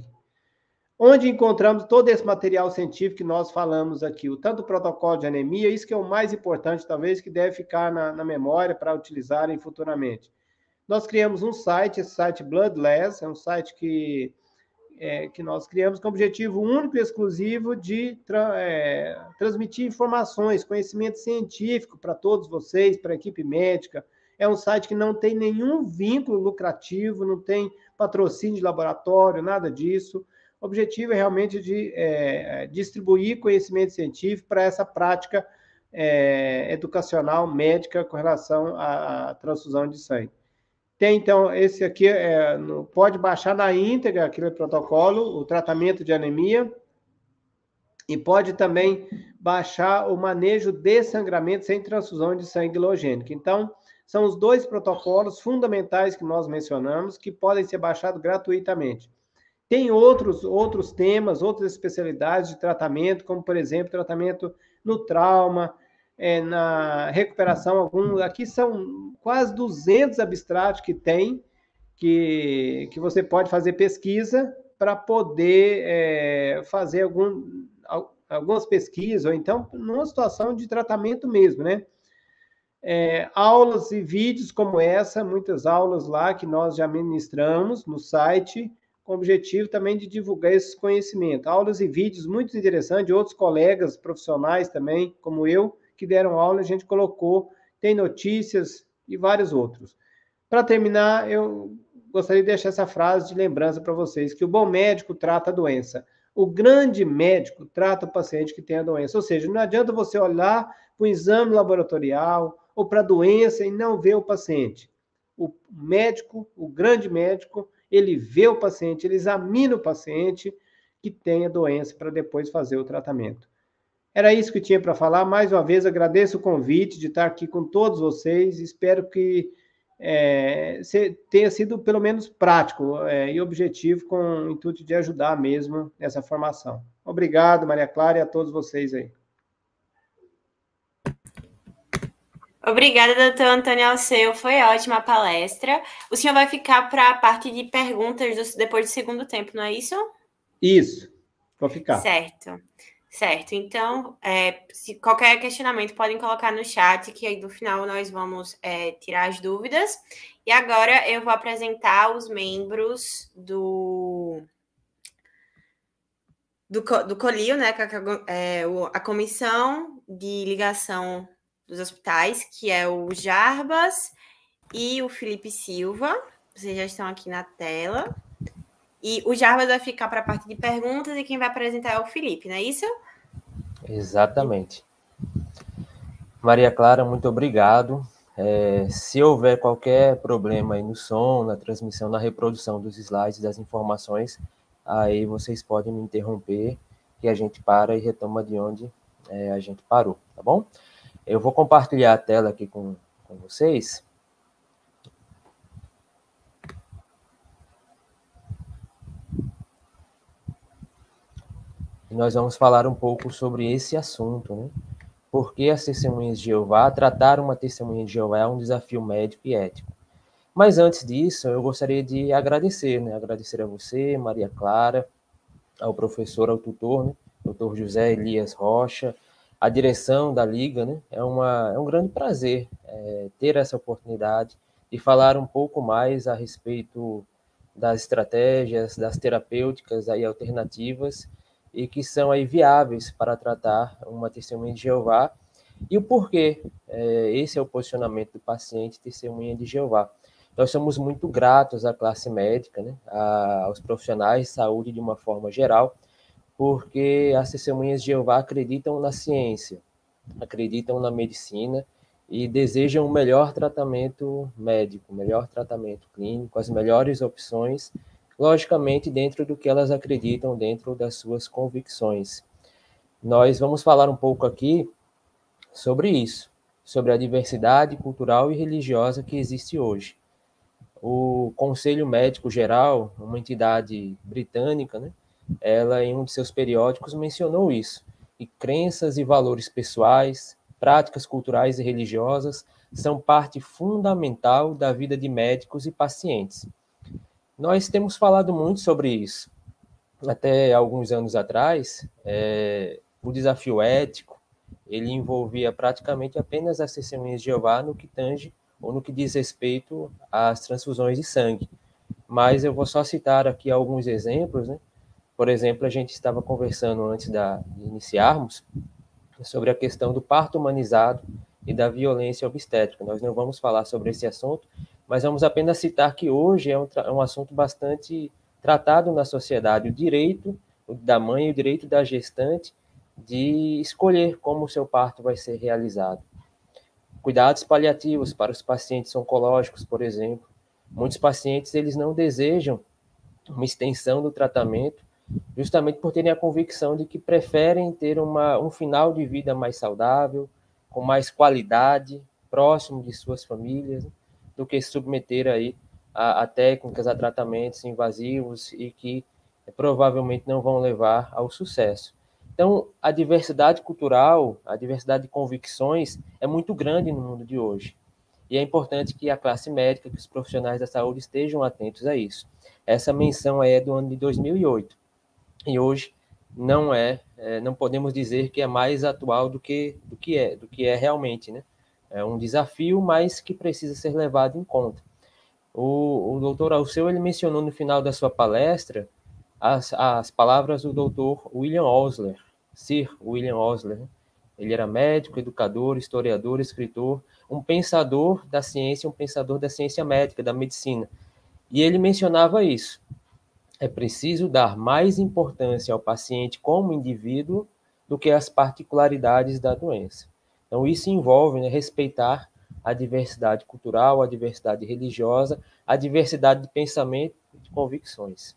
Speaker 2: Onde encontramos todo esse material científico que nós falamos aqui, o tanto o protocolo de anemia, isso que é o mais importante, talvez, que deve ficar na, na memória para utilizarem futuramente. Nós criamos um site, esse site Bloodless, é um site que, é, que nós criamos com o objetivo único e exclusivo de tra é, transmitir informações, conhecimento científico para todos vocês, para a equipe médica. É um site que não tem nenhum vínculo lucrativo, não tem patrocínio de laboratório, nada disso. O objetivo é realmente de é, distribuir conhecimento científico para essa prática é, educacional médica com relação à transfusão de sangue. Tem, então, esse aqui, é, no, pode baixar na íntegra aquele protocolo, o tratamento de anemia, e pode também baixar o manejo de sangramento sem transfusão de sangue halogênico. Então, são os dois protocolos fundamentais que nós mencionamos, que podem ser baixados gratuitamente. Tem outros, outros temas, outras especialidades de tratamento, como, por exemplo, tratamento no trauma, é, na recuperação. Algum, aqui são quase duzentos abstratos que tem, que, que você pode fazer pesquisa para poder é, fazer algum, algumas pesquisas, ou então numa situação de tratamento mesmo, né? É, aulas e vídeos como essa, muitas aulas lá que nós já ministramos no site, com o objetivo também de divulgar esse conhecimento. Aulas e vídeos muito interessantes, de outros colegas profissionais também, como eu, que deram aula, a gente colocou, tem notícias e vários outros. Para terminar, eu gostaria de deixar essa frase de lembrança para vocês, que o bom médico trata a doença. O grande médico trata o paciente que tem a doença. Ou seja, não adianta você olhar para o exame laboratorial ou para a doença e não ver o paciente. O médico, o grande médico, ele vê o paciente, ele examina o paciente que tem a doença para depois fazer o tratamento. Era isso que tinha para falar. Mais uma vez, agradeço o convite de estar aqui com todos vocês. Espero que é, tenha sido pelo menos prático é, e objetivo, com o intuito de ajudar mesmo nessa formação. Obrigado, Maria Clara, e a todos vocês aí.
Speaker 1: Obrigada, doutor Antônio Alceu. Foi ótima a palestra. O senhor vai ficar para a parte de perguntas do, depois do segundo tempo, não é isso?
Speaker 2: Isso, vou ficar.
Speaker 1: Certo. Certo, então, é, se qualquer questionamento podem colocar no chat, que aí no final nós vamos é, tirar as dúvidas. E agora eu vou apresentar os membros do, do, do COLIO, né, é, a Comissão de Ligação dos Hospitais, que é o Jarbas e o Felipe Silva. Vocês já estão aqui na tela. E o Jarbas vai ficar para a parte de perguntas e quem vai apresentar é o Felipe, não é isso?
Speaker 3: Exatamente. Maria Clara, muito obrigado. É, se houver qualquer problema aí no som, na transmissão, na reprodução dos slides, das informações, aí vocês podem me interromper, que a gente para e retoma de onde é, a gente parou, tá bom? Eu vou compartilhar a tela aqui com, com vocês. E nós vamos falar um pouco sobre esse assunto, né? Por que as testemunhas de Jeová? Tratar uma testemunha de Jeová é um desafio médico e ético. Mas antes disso, eu gostaria de agradecer, né? Agradecer a você, Maria Clara, ao professor, ao tutor, né? doutor José Elias Rocha, a direção da Liga, né? É, uma, é um grande prazer é, ter essa oportunidade de falar um pouco mais a respeito das estratégias, das terapêuticas aí alternativas e que são aí viáveis para tratar uma testemunha de Jeová. E o porquê? É, esse é o posicionamento do paciente testemunha de Jeová. Nós somos muito gratos à classe médica, né, a, aos profissionais de saúde de uma forma geral, porque as testemunhas de Jeová acreditam na ciência, acreditam na medicina e desejam o melhor tratamento médico, o melhor tratamento clínico, as melhores opções, logicamente dentro do que elas acreditam, dentro das suas convicções. Nós vamos falar um pouco aqui sobre isso, sobre a diversidade cultural e religiosa que existe hoje. O Conselho Médico Geral, uma entidade britânica, né, ela em um de seus periódicos mencionou isso, e crenças e valores pessoais, práticas culturais e religiosas são parte fundamental da vida de médicos e pacientes. Nós temos falado muito sobre isso. Até alguns anos atrás, é, o desafio ético, ele envolvia praticamente apenas as testemunhas de Jeová no que tange ou no que diz respeito às transfusões de sangue. Mas eu vou só citar aqui alguns exemplos, né? Por exemplo, a gente estava conversando antes da, de iniciarmos sobre a questão do parto humanizado e da violência obstétrica. Nós não vamos falar sobre esse assunto, mas vamos apenas citar que hoje é um, é um assunto bastante tratado na sociedade, o direito da mãe e o direito da gestante de escolher como o seu parto vai ser realizado. Cuidados paliativos para os pacientes oncológicos, por exemplo. Muitos pacientes eles não desejam uma extensão do tratamento, justamente por terem a convicção de que preferem ter uma, um final de vida mais saudável, com mais qualidade, próximo de suas famílias, do que se submeter aí a, a técnicas, a tratamentos invasivos e que provavelmente não vão levar ao sucesso. Então, a diversidade cultural, a diversidade de convicções é muito grande no mundo de hoje. E é importante que a classe médica, que os profissionais da saúde estejam atentos a isso. Essa menção é do ano de dois mil e oito. E hoje não é, é, não podemos dizer que é mais atual do que, do que é, do que é realmente, né? É um desafio, mas que precisa ser levado em conta. O, o doutor Alceu, ele mencionou no final da sua palestra as, as palavras do doutor William Osler, Sir William Osler. Ele era médico, educador, historiador, escritor, um pensador da ciência, um pensador da ciência médica, da medicina. E ele mencionava isso. É preciso dar mais importância ao paciente como indivíduo do que às particularidades da doença. Então, isso envolve, né, respeitar a diversidade cultural, a diversidade religiosa, a diversidade de pensamento e de convicções.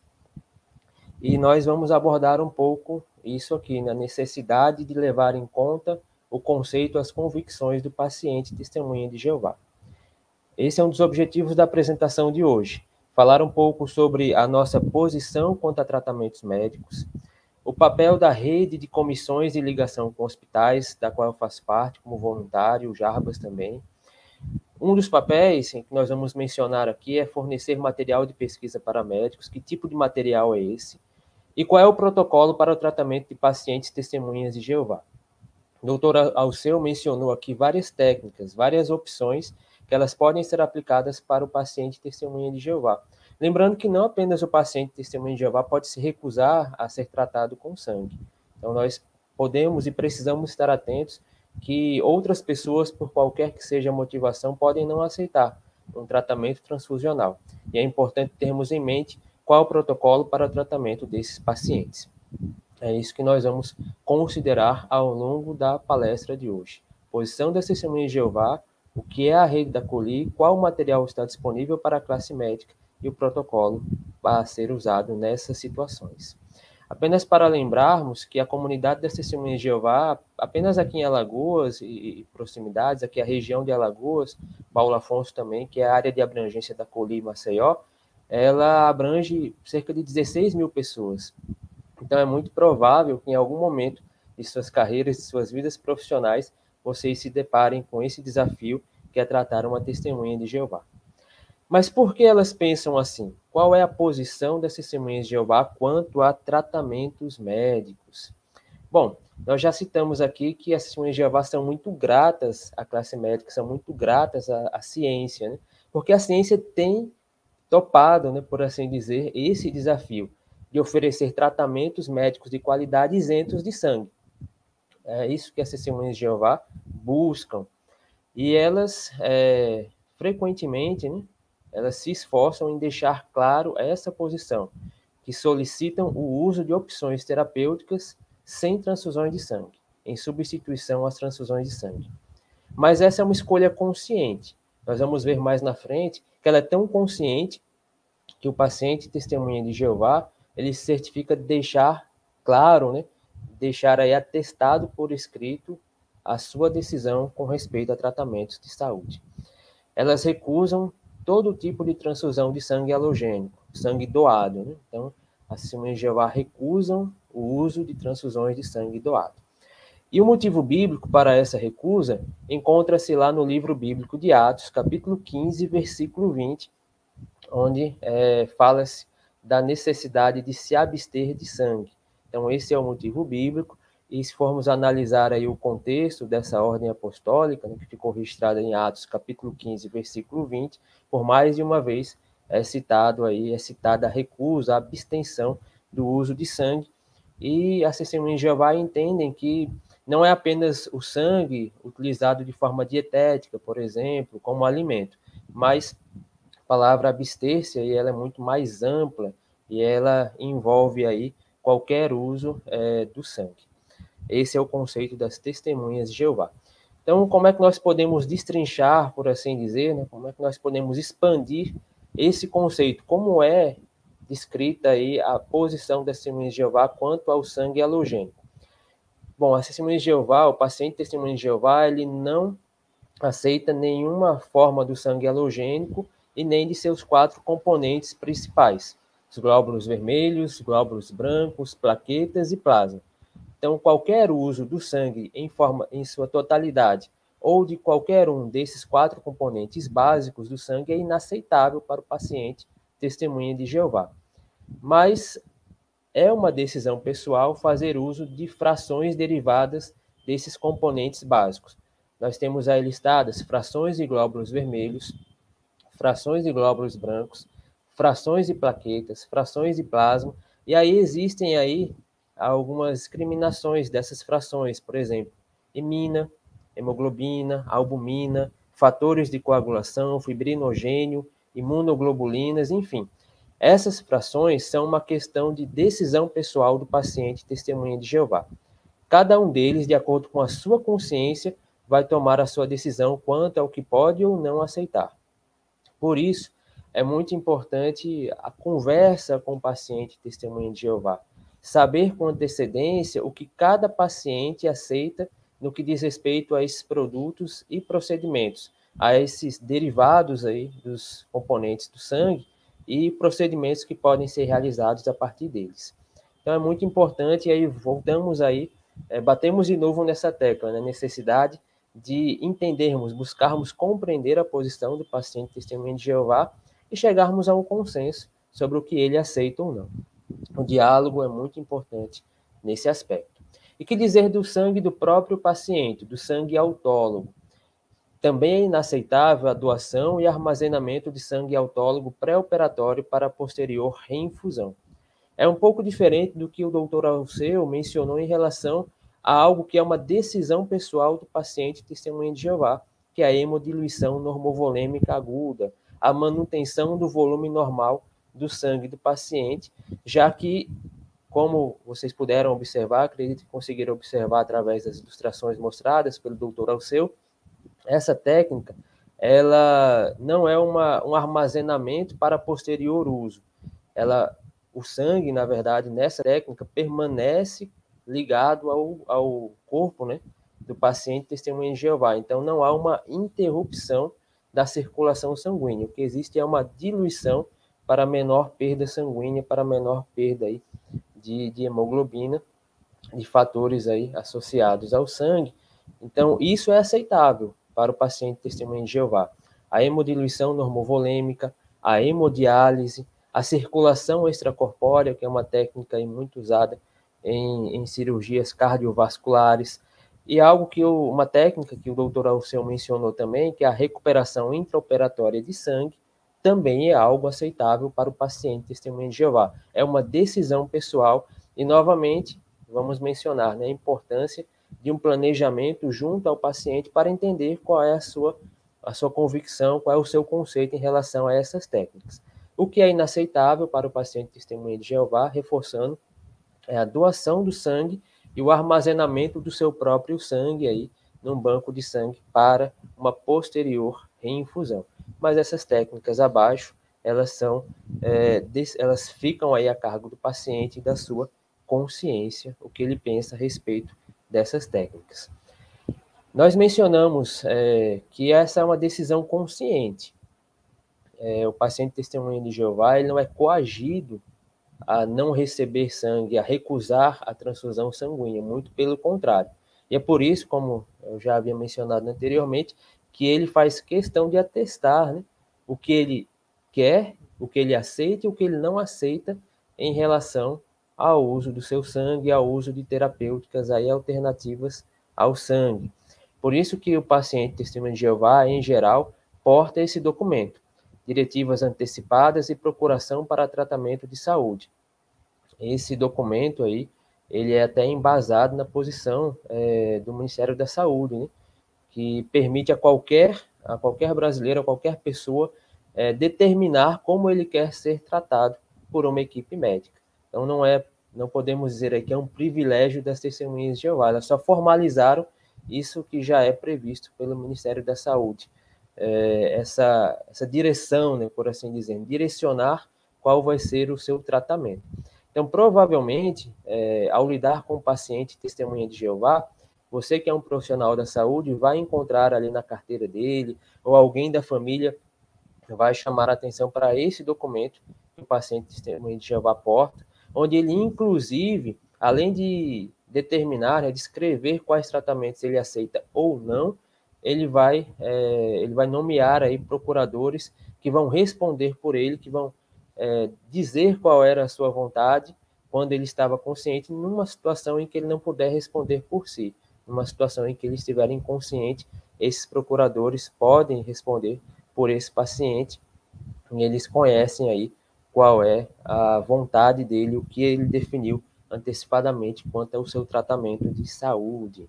Speaker 3: E nós vamos abordar um pouco isso aqui, na necessidade de levar em conta o conceito, as convicções do paciente testemunha de Jeová. Esse é um dos objetivos da apresentação de hoje. Falar um pouco sobre a nossa posição quanto a tratamentos médicos, o papel da rede de comissões de ligação com hospitais, da qual eu faço parte como voluntário, o Jarbas também. Um dos papéis que nós vamos mencionar aqui é fornecer material de pesquisa para médicos. Que tipo de material é esse? E qual é o protocolo para o tratamento de pacientes testemunhas de Jeová? O doutor Alceu mencionou aqui várias técnicas, várias opções que elas podem ser aplicadas para o paciente testemunha de Jeová. Lembrando que não apenas o paciente testemunha de Jeová pode se recusar a ser tratado com sangue. Então, nós podemos e precisamos estar atentos que outras pessoas, por qualquer que seja a motivação, podem não aceitar um tratamento transfusional. E é importante termos em mente qual o protocolo para o tratamento desses pacientes. É isso que nós vamos considerar ao longo da palestra de hoje. Posição das testemunhas de Jeová, o que é a rede da COLI, qual material está disponível para a classe médica e o protocolo a ser usado nessas situações. Apenas para lembrarmos que a comunidade das testemunhas de Jeová, apenas aqui em Alagoas e proximidades, aqui a região de Alagoas, Paulo Afonso também, que é a área de abrangência da COLI Maceió, ela abrange cerca de dezesseis mil pessoas. Então, é muito provável que em algum momento de suas carreiras, de suas vidas profissionais, vocês se deparem com esse desafio que é tratar uma testemunha de Jeová. Mas por que elas pensam assim? Qual é a posição das testemunhas de Jeová quanto a tratamentos médicos? Bom, nós já citamos aqui que as testemunhas de Jeová são muito gratas à classe médica, são muito gratas à, à ciência, né? Porque a ciência tem topado, né, por assim dizer, esse desafio de oferecer tratamentos médicos de qualidade isentos de sangue. É isso que as testemunhas de Jeová buscam. E elas, é, frequentemente, né, elas se esforçam em deixar claro essa posição, que solicitam o uso de opções terapêuticas sem transfusões de sangue, em substituição às transfusões de sangue. Mas essa é uma escolha consciente. Nós vamos ver mais na frente que ela é tão consciente que o paciente testemunha de Jeová, ele se certifica de deixar claro, né, deixar aí atestado por escrito a sua decisão com respeito a tratamentos de saúde. Elas recusam todo tipo de transfusão de sangue halogênico, sangue doado, né? Então, as testemunhas de Jeová recusam o uso de transfusões de sangue doado. E o motivo bíblico para essa recusa encontra-se lá no livro bíblico de Atos, capítulo quinze, versículo vinte, onde é, fala-se da necessidade de se abster de sangue. Então, esse é o motivo bíblico, e se formos analisar aí o contexto dessa ordem apostólica, né, que ficou registrada em Atos, capítulo quinze, versículo vinte, por mais de uma vez é citado aí, é citada a recusa, a abstenção do uso de sangue, e as testemunhas de Jeová entendem que não é apenas o sangue utilizado de forma dietética, por exemplo, como alimento, mas a palavra abster-se aí, ela é muito mais ampla e ela envolve aí qualquer uso é, do sangue. Esse é o conceito das testemunhas de Jeová. Então, como é que nós podemos destrinchar, por assim dizer, né? Como é que nós podemos expandir esse conceito, como é descrita aí a posição das testemunhas de Jeová quanto ao sangue halogênico. Bom, as testemunhas de Jeová, o paciente testemunha de Jeová, ele não aceita nenhuma forma do sangue halogênico e nem de seus quatro componentes principais, os glóbulos vermelhos, glóbulos brancos, plaquetas e plasma. Então, qualquer uso do sangue em forma em sua totalidade ou de qualquer um desses quatro componentes básicos do sangue é inaceitável para o paciente testemunha de Jeová. Mas é uma decisão pessoal fazer uso de frações derivadas desses componentes básicos. Nós temos aí listadas frações de glóbulos vermelhos, frações de glóbulos brancos, frações de plaquetas, frações de plasma, e aí existem aí algumas discriminações dessas frações, por exemplo, hemina, hemoglobina, albumina, fatores de coagulação, fibrinogênio, imunoglobulinas, enfim. Essas frações são uma questão de decisão pessoal do paciente testemunha de Jeová. Cada um deles, de acordo com a sua consciência, vai tomar a sua decisão quanto ao que pode ou não aceitar. Por isso, é muito importante a conversa com o paciente testemunha de Jeová. Saber com antecedência o que cada paciente aceita no que diz respeito a esses produtos e procedimentos, a esses derivados aí dos componentes do sangue e procedimentos que podem ser realizados a partir deles. Então é muito importante, e aí voltamos aí, é, batemos de novo nessa tecla, né, necessidade de entendermos, buscarmos compreender a posição do paciente testemunha de Jeová e chegarmos a um consenso sobre o que ele aceita ou não. O diálogo é muito importante nesse aspecto. E que dizer do sangue do próprio paciente, do sangue autólogo? Também é inaceitável a doação e armazenamento de sangue autólogo pré-operatório para posterior reinfusão. É um pouco diferente do que o doutor Alceu mencionou em relação a algo que é uma decisão pessoal do paciente testemunha de Jeová, que é a hemodiluição normovolêmica aguda, a manutenção do volume normal do sangue do paciente, já que, como vocês puderam observar, acredito que conseguiram observar através das ilustrações mostradas pelo doutor Alceu, essa técnica ela não é uma, um armazenamento para posterior uso. Ela, o sangue, na verdade, nessa técnica, permanece ligado ao, ao corpo, né, do paciente testemunha de Jeová. Então, não há uma interrupção da circulação sanguínea. O que existe é uma diluição para menor perda sanguínea, para menor perda aí de, de hemoglobina, de fatores aí associados ao sangue. Então, isso é aceitável para o paciente testemunha de Jeová. A hemodiluição normovolêmica, a hemodiálise, a circulação extracorpórea, que é uma técnica aí muito usada em, em cirurgias cardiovasculares, e algo que eu, uma técnica que o doutor Alceu mencionou também, que é a recuperação intraoperatória de sangue, também é algo aceitável para o paciente testemunha de Jeová. É uma decisão pessoal e, novamente, vamos mencionar, né, a importância de um planejamento junto ao paciente para entender qual é a sua, a sua convicção, qual é o seu conceito em relação a essas técnicas. O que é inaceitável para o paciente testemunha de Jeová, reforçando, é a doação do sangue e o armazenamento do seu próprio sangue aí num banco de sangue para uma posterior reinfusão. Mas essas técnicas abaixo, elas são, é, des, elas ficam aí a cargo do paciente e da sua consciência, o que ele pensa a respeito dessas técnicas. Nós mencionamos é, que essa é uma decisão consciente. É, o paciente testemunha de Jeová ele não é coagido a não receber sangue, a recusar a transfusão sanguínea, muito pelo contrário. E é por isso, como eu já havia mencionado anteriormente, que ele faz questão de atestar, né, o que ele quer, o que ele aceita e o que ele não aceita em relação ao uso do seu sangue, ao uso de terapêuticas aí alternativas ao sangue. Por isso que o paciente testemunha de Jeová, em geral, porta esse documento, diretivas antecipadas e procuração para tratamento de saúde. Esse documento aí, ele é até embasado na posição é, do Ministério da Saúde, né, que permite a qualquer, a qualquer brasileiro, a qualquer pessoa, é, determinar como ele quer ser tratado por uma equipe médica. Então, não é, não podemos dizer aí que é um privilégio das testemunhas de Jeová, elas só formalizaram isso que já é previsto pelo Ministério da Saúde. é, essa, essa direção, né, por assim dizer, direcionar qual vai ser o seu tratamento. Então, provavelmente, é, ao lidar com o paciente testemunha de Jeová, você que é um profissional da saúde vai encontrar ali na carteira dele, ou alguém da família vai chamar a atenção para esse documento que o paciente testemunha de Jeová porta, onde ele, inclusive, além de determinar, né, descrever quais tratamentos ele aceita ou não, ele vai, é, ele vai nomear aí procuradores que vão responder por ele, que vão é, dizer qual era a sua vontade quando ele estava consciente, numa situação em que ele não puder responder por si. Numa situação em que ele estiver inconsciente, esses procuradores podem responder por esse paciente, e eles conhecem aí qual é a vontade dele, o que ele definiu antecipadamente quanto ao seu tratamento de saúde.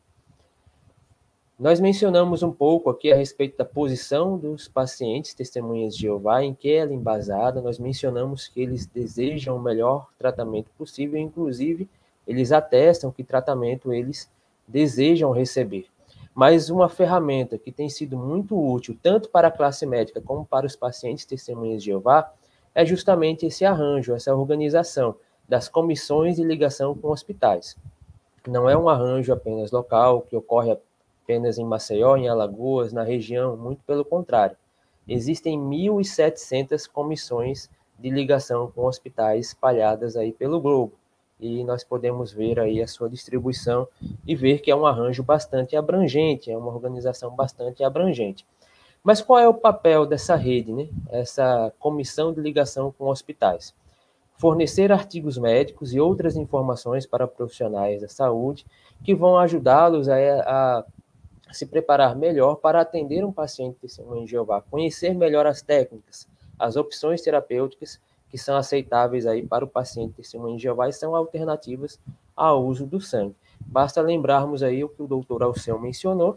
Speaker 3: Nós mencionamos um pouco aqui a respeito da posição dos pacientes testemunhas de Jeová, em que ela é embasada. Nós mencionamos que eles desejam o melhor tratamento possível, inclusive eles atestam que tratamento eles desejam receber. Mas uma ferramenta que tem sido muito útil, tanto para a classe médica como para os pacientes testemunhas de Jeová, é justamente esse arranjo, essa organização das comissões de ligação com hospitais. Não é um arranjo apenas local, que ocorre apenas em Maceió, em Alagoas, na região, muito pelo contrário. Existem mil e setecentas comissões de ligação com hospitais espalhadas aí pelo globo. E nós podemos ver aí a sua distribuição e ver que é um arranjo bastante abrangente, é uma organização bastante abrangente. Mas qual é o papel dessa rede, né? Essa comissão de ligação com hospitais? Fornecer artigos médicos e outras informações para profissionais da saúde que vão ajudá-los a, a se preparar melhor para atender um paciente testemunha de Jeová, conhecer melhor as técnicas, as opções terapêuticas que são aceitáveis aí para o paciente testemunha de Jeová e são alternativas ao uso do sangue. Basta lembrarmos aí o que o doutor Alceu mencionou,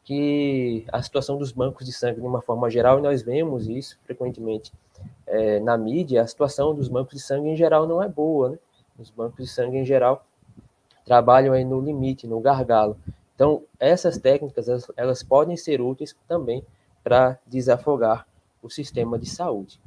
Speaker 3: que a situação dos bancos de sangue de uma forma geral, e nós vemos isso frequentemente é, na mídia, a situação dos bancos de sangue em geral não é boa, né? Os bancos de sangue em geral trabalham aí no limite, no gargalo. Então, essas técnicas, elas, elas podem ser úteis também para desafogar o sistema de saúde.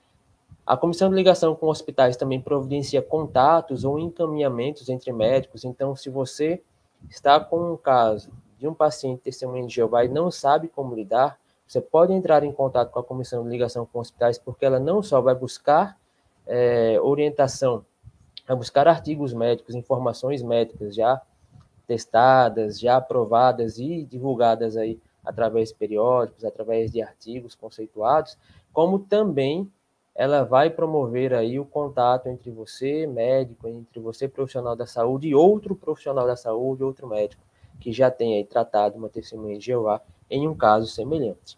Speaker 3: A comissão de ligação com hospitais também providencia contatos ou encaminhamentos entre médicos. Então, se você está com um caso de um paciente testemunha de Jeová e não sabe como lidar, você pode entrar em contato com a comissão de ligação com hospitais, porque ela não só vai buscar é, orientação, vai buscar artigos médicos, informações médicas já testadas, já aprovadas e divulgadas aí através de periódicos, através de artigos conceituados, como também ela vai promover aí o contato entre você, médico, entre você, profissional da saúde, e outro profissional da saúde, outro médico, que já tem aí tratado uma testemunha de Jeová em um caso semelhante.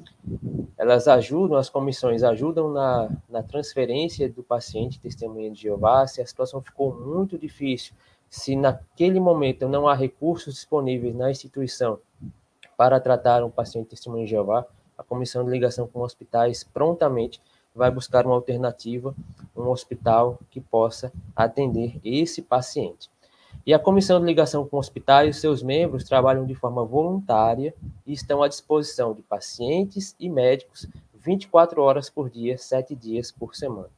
Speaker 3: Elas ajudam, as comissões ajudam na, na transferência do paciente testemunha de Jeová, se a situação ficou muito difícil, se naquele momento não há recursos disponíveis na instituição para tratar um paciente testemunha de Jeová, a comissão de ligação com hospitais prontamente vai buscar uma alternativa, um hospital que possa atender esse paciente. E a comissão de ligação com hospitais, seus membros trabalham de forma voluntária e estão à disposição de pacientes e médicos vinte e quatro horas por dia, sete dias por semana.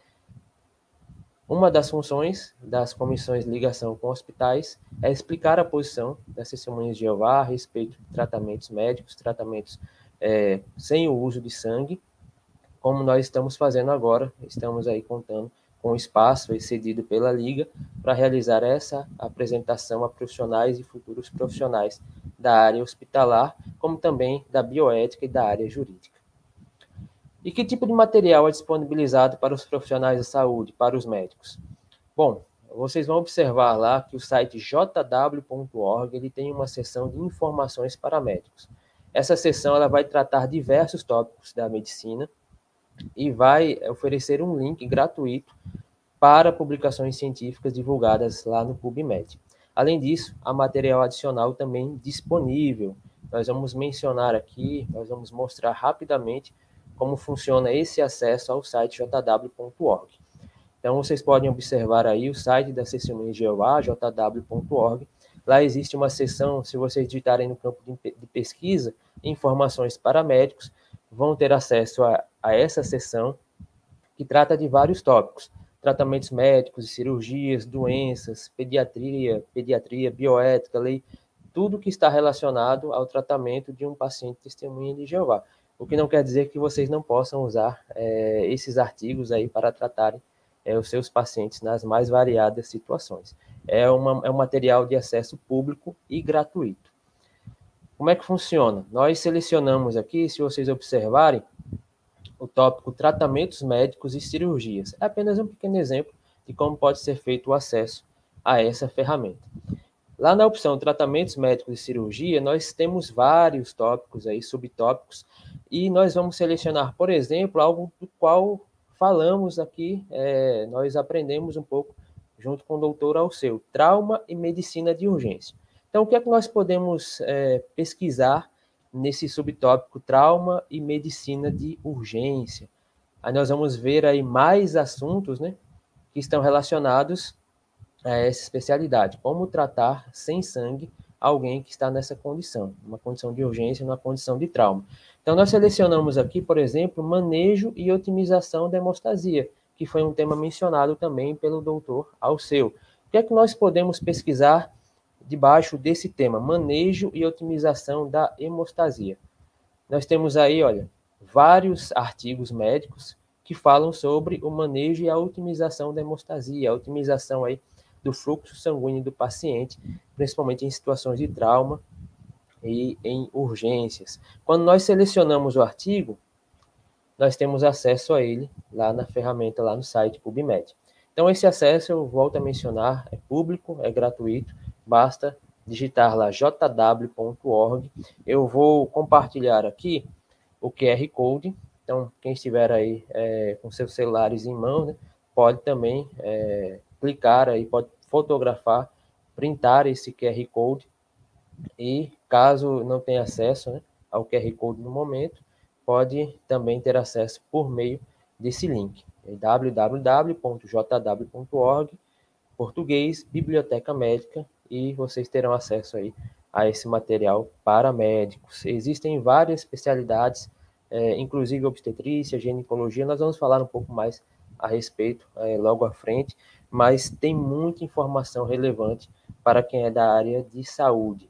Speaker 3: Uma das funções das comissões de ligação com hospitais é explicar a posição das testemunhas de Jeová a respeito de tratamentos médicos, tratamentos é, sem o uso de sangue, como nós estamos fazendo agora. Estamos aí contando com o espaço cedido pela Liga para realizar essa apresentação a profissionais e futuros profissionais da área hospitalar, como também da bioética e da área jurídica. E que tipo de material é disponibilizado para os profissionais da saúde, para os médicos? Bom, vocês vão observar lá que o site j w ponto org ele tem uma seção de informações para médicos. Essa seção ela vai tratar diversos tópicos da medicina e vai oferecer um link gratuito para publicações científicas divulgadas lá no PubMed. Além disso, há material adicional também disponível. Nós vamos mencionar aqui, nós vamos mostrar rapidamente como funciona esse acesso ao site j w ponto org. Então, vocês podem observar aí o site da Testemunha de Jeová, j w ponto org. Lá existe uma seção, se vocês digitarem no campo de pesquisa, informações para médicos, vão ter acesso a, a essa seção, que trata de vários tópicos: tratamentos médicos e cirurgias, doenças, pediatria, pediatria, bioética, lei, tudo que está relacionado ao tratamento de um paciente testemunha de Jeová. O que não quer dizer que vocês não possam usar é, esses artigos aí para tratarem é, os seus pacientes nas mais variadas situações. É, uma, é um material de acesso público e gratuito. Como é que funciona? Nós selecionamos aqui, se vocês observarem, o tópico tratamentos médicos e cirurgias. É apenas um pequeno exemplo de como pode ser feito o acesso a essa ferramenta. Lá na opção tratamentos médicos e cirurgia, nós temos vários tópicos aí, subtópicos, e nós vamos selecionar, por exemplo, algo do qual falamos aqui, é, nós aprendemos um pouco junto com o doutor Alceu, trauma e medicina de urgência. Então, o que é que nós podemos é, pesquisar nesse subtópico trauma e medicina de urgência? Aí nós vamos ver aí mais assuntos, né, que estão relacionados a essa especialidade. Como tratar sem sangue alguém que está nessa condição, uma condição de urgência, uma condição de trauma. Então, nós selecionamos aqui, por exemplo, manejo e otimização da hemostasia, que foi um tema mencionado também pelo doutor Alceu. O que é que nós podemos pesquisar debaixo desse tema, manejo e otimização da hemostasia? Nós temos aí, olha, vários artigos médicos que falam sobre o manejo e a otimização da hemostasia, a otimização aí do fluxo sanguíneo do paciente, principalmente em situações de trauma e em urgências. Quando nós selecionamos o artigo, nós temos acesso a ele lá na ferramenta, lá no site PubMed. Então, esse acesso, eu volto a mencionar, é público, é gratuito, basta digitar lá j w ponto org. Eu vou compartilhar aqui o Q R Code, então quem estiver aí é, com seus celulares em mão, né, pode também é, clicar aí, pode fotografar, printar esse Q R Code, e caso não tenha acesso, né, ao Q R Code no momento, pode também ter acesso por meio desse link, w w w ponto j w ponto org, português, biblioteca médica, e vocês terão acesso aí a esse material para médicos. Existem várias especialidades, é, inclusive obstetrícia, ginecologia, nós vamos falar um pouco mais a respeito é, logo à frente, mas tem muita informação relevante para quem é da área de saúde.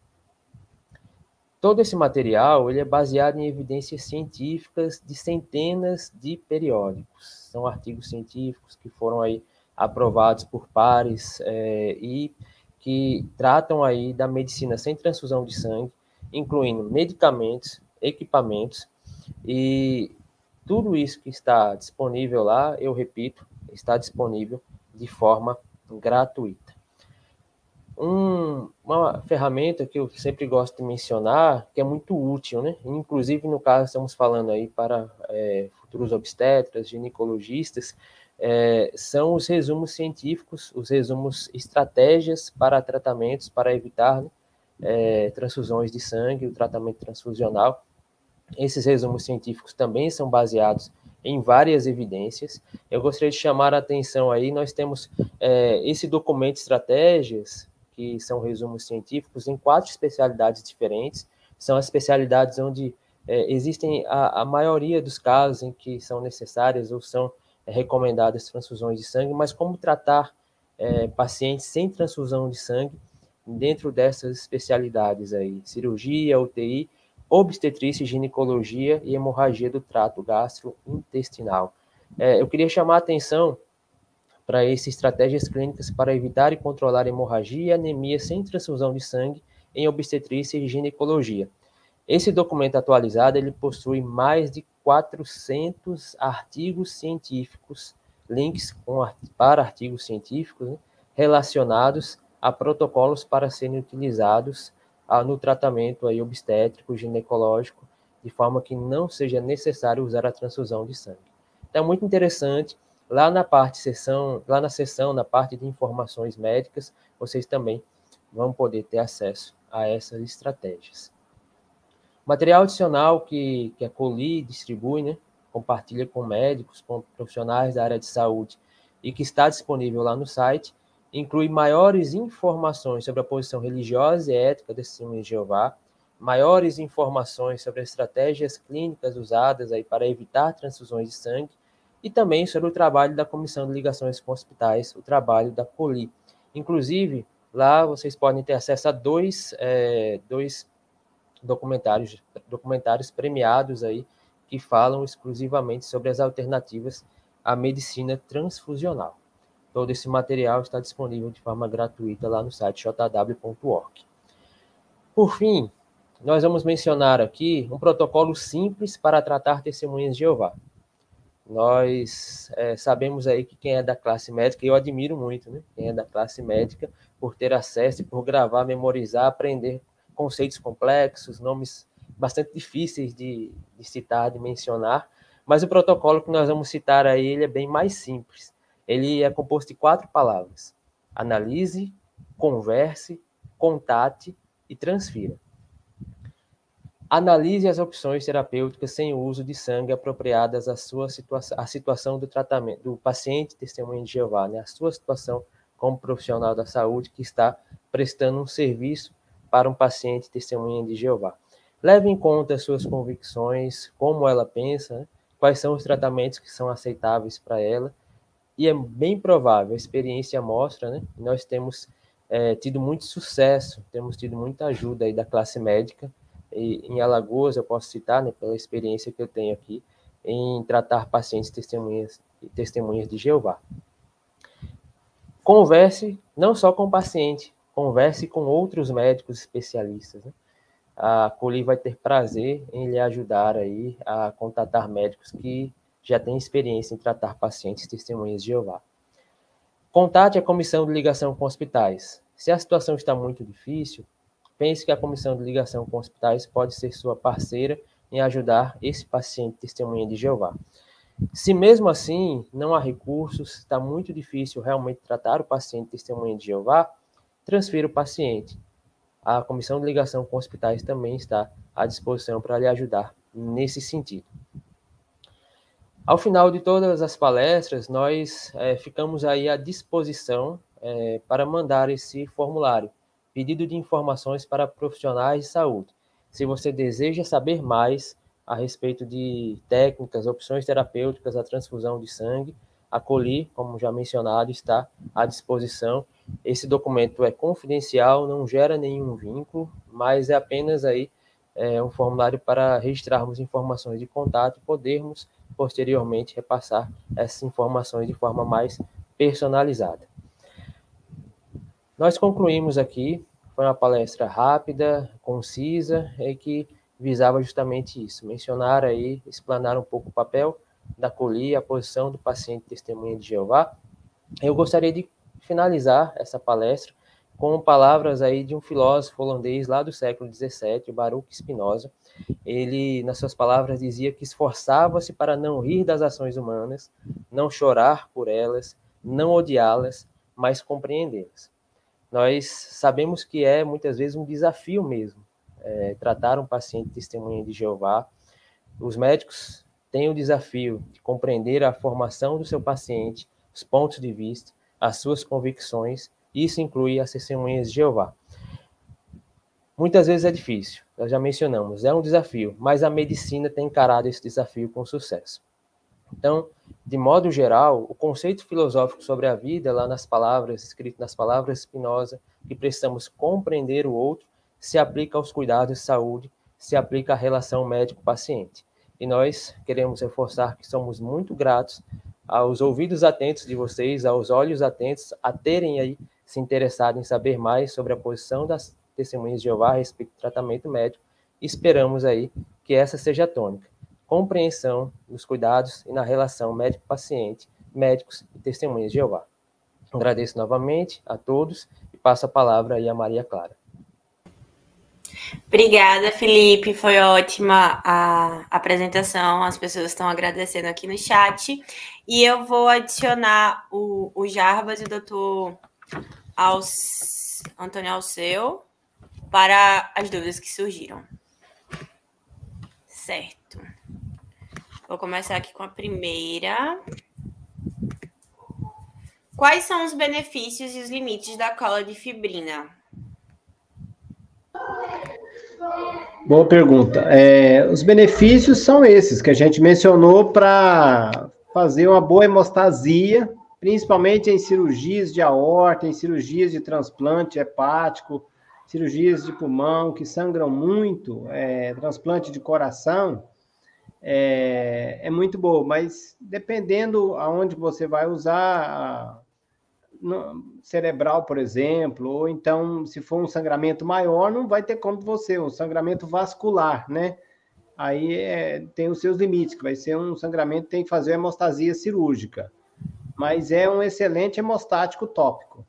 Speaker 3: Todo esse material ele é baseado em evidências científicas de centenas de periódicos. São artigos científicos que foram aí aprovados por pares é, e que tratam aí da medicina sem transfusão de sangue, incluindo medicamentos, equipamentos, e tudo isso que está disponível lá, eu repito, está disponível de forma gratuita. Um, uma ferramenta que eu sempre gosto de mencionar, que é muito útil, né? Inclusive, no caso, estamos falando aí para é, futuros obstetras, ginecologistas, é, são os resumos científicos, os resumos estratégias para tratamentos, para evitar né, é, transfusões de sangue, o tratamento transfusional. Esses resumos científicos também são baseados em várias evidências. Eu gostaria de chamar a atenção aí, nós temos é, esse documento estratégias, que são resumos científicos em quatro especialidades diferentes. São as especialidades onde é, existem a, a maioria dos casos em que são necessárias ou são é, recomendadas transfusões de sangue, mas como tratar é, pacientes sem transfusão de sangue dentro dessas especialidades aí, cirurgia, U T I, obstetrícia, ginecologia e hemorragia do trato gastrointestinal. É, eu queria chamar a atenção para essas estratégias clínicas para evitar e controlar hemorragia e anemia sem transfusão de sangue em obstetrícia e ginecologia. Esse documento atualizado ele possui mais de quatrocentos artigos científicos, links com, para artigos científicos né, relacionados a protocolos para serem utilizados a, no tratamento aí, obstétrico, ginecológico, de forma que não seja necessário usar a transfusão de sangue. Então, é muito interessante. Lá na parte seção, lá na seção, na parte de informações médicas, vocês também vão poder ter acesso a essas estratégias. Material adicional que, que a Coli distribui, né, compartilha com médicos, com profissionais da área de saúde e que está disponível lá no site, inclui maiores informações sobre a posição religiosa e ética das Testemunhas de Jeová, maiores informações sobre as estratégias clínicas usadas aí para evitar transfusões de sangue e também sobre o trabalho da Comissão de Ligações com Hospitais, o trabalho da COLI. Inclusive, lá vocês podem ter acesso a dois, é, dois documentários, documentários premiados aí que falam exclusivamente sobre as alternativas à medicina transfusional. Todo esse material está disponível de forma gratuita lá no site j w ponto org. Por fim, nós vamos mencionar aqui um protocolo simples para tratar testemunhas de Jeová. Nós é, sabemos aí que quem é da classe médica, e eu admiro muito, né? Quem é da classe médica, por ter acesso e por gravar, memorizar, aprender conceitos complexos, nomes bastante difíceis de, de citar, de mencionar, mas o protocolo que nós vamos citar aí, ele é bem mais simples. Ele é composto de quatro palavras: analise, converse, contate e transfira. Analise as opções terapêuticas sem o uso de sangue apropriadas à sua situação, à situação do tratamento do paciente testemunha de Jeová, né? A sua situação como profissional da saúde que está prestando um serviço para um paciente testemunha de Jeová. Leve em conta as suas convicções, como ela pensa, né? Quais são os tratamentos que são aceitáveis para ela, e é bem provável, a experiência mostra, né? Nós temos é, tido muito sucesso, temos tido muita ajuda aí da classe médica. E em Alagoas, eu posso citar, né, pela experiência que eu tenho aqui, em tratar pacientes testemunhas, testemunhas de Jeová. Converse não só com o paciente, converse com outros médicos especialistas, né? A COLI vai ter prazer em lhe ajudar aí a contatar médicos que já têm experiência em tratar pacientes testemunhas de Jeová. Contate a comissão de ligação com hospitais. Se a situação está muito difícil, pense que a comissão de ligação com hospitais pode ser sua parceira em ajudar esse paciente testemunha de Jeová. Se mesmo assim não há recursos, está muito difícil realmente tratar o paciente testemunha de Jeová, transfira o paciente. A comissão de ligação com hospitais também está à disposição para lhe ajudar nesse sentido. Ao final de todas as palestras, nós é, ficamos aí à disposição é, para mandar esse formulário, pedido de informações para profissionais de saúde. Se você deseja saber mais a respeito de técnicas, opções terapêuticas, a transfusão de sangue, a COLI, como já mencionado, está à disposição. Esse documento é confidencial, não gera nenhum vínculo, mas é apenas aí é, um formulário para registrarmos informações de contato e podermos posteriormente repassar essas informações de forma mais personalizada. Nós concluímos aqui, foi uma palestra rápida, concisa, e que visava justamente isso, mencionar aí, explanar um pouco o papel da COLI, a posição do paciente testemunha de Jeová. Eu gostaria de finalizar essa palestra com palavras aí de um filósofo holandês lá do século dezessete, o Baruch Spinoza. Ele, nas suas palavras, dizia que esforçava-se para não rir das ações humanas, não chorar por elas, não odiá-las, mas compreendê-las. Nós sabemos que é, muitas vezes, um desafio mesmo, é, tratar um paciente testemunha de Jeová. Os médicos têm o desafio de compreender a formação do seu paciente, os pontos de vista, as suas convicções, isso inclui as testemunhas de Jeová. Muitas vezes é difícil, nós já mencionamos, é um desafio, mas a medicina tem encarado esse desafio com sucesso. Então, de modo geral, o conceito filosófico sobre a vida, lá nas palavras, escrito nas palavras de Spinoza, que precisamos compreender o outro, se aplica aos cuidados de saúde, se aplica à relação médico-paciente. E nós queremos reforçar que somos muito gratos aos ouvidos atentos de vocês, aos olhos atentos, a terem aí se interessado em saber mais sobre a posição das testemunhas de Jeová a respeito do tratamento médico. Esperamos aí que essa seja a tônica. Compreensão dos cuidados e na relação médico-paciente, médicos e testemunhas de Jeová. Agradeço novamente a todos e passo a palavra aí a Maria Clara.
Speaker 1: Obrigada, Felipe. Foi ótima a apresentação. As pessoas estão agradecendo aqui no chat. E eu vou adicionar o, o Jarbas e o doutor Alce, Antônio Alceu para as dúvidas que surgiram. Certo. Vou começar aqui com a primeira. Quais são os benefícios e os limites da cola de fibrina?
Speaker 2: Boa pergunta. É, os benefícios são esses que a gente mencionou para fazer uma boa hemostasia, principalmente em cirurgias de aorta, em cirurgias de transplante hepático, cirurgias de pulmão que sangram muito, é, transplante de coração, é, é muito bom, mas dependendo aonde você vai usar, no cerebral, por exemplo, ou então, se for um sangramento maior, não vai ter como você, um sangramento vascular, né? Aí é, tem os seus limites, que vai ser um sangramento que tem que fazer uma hemostasia cirúrgica. Mas é um excelente hemostático tópico.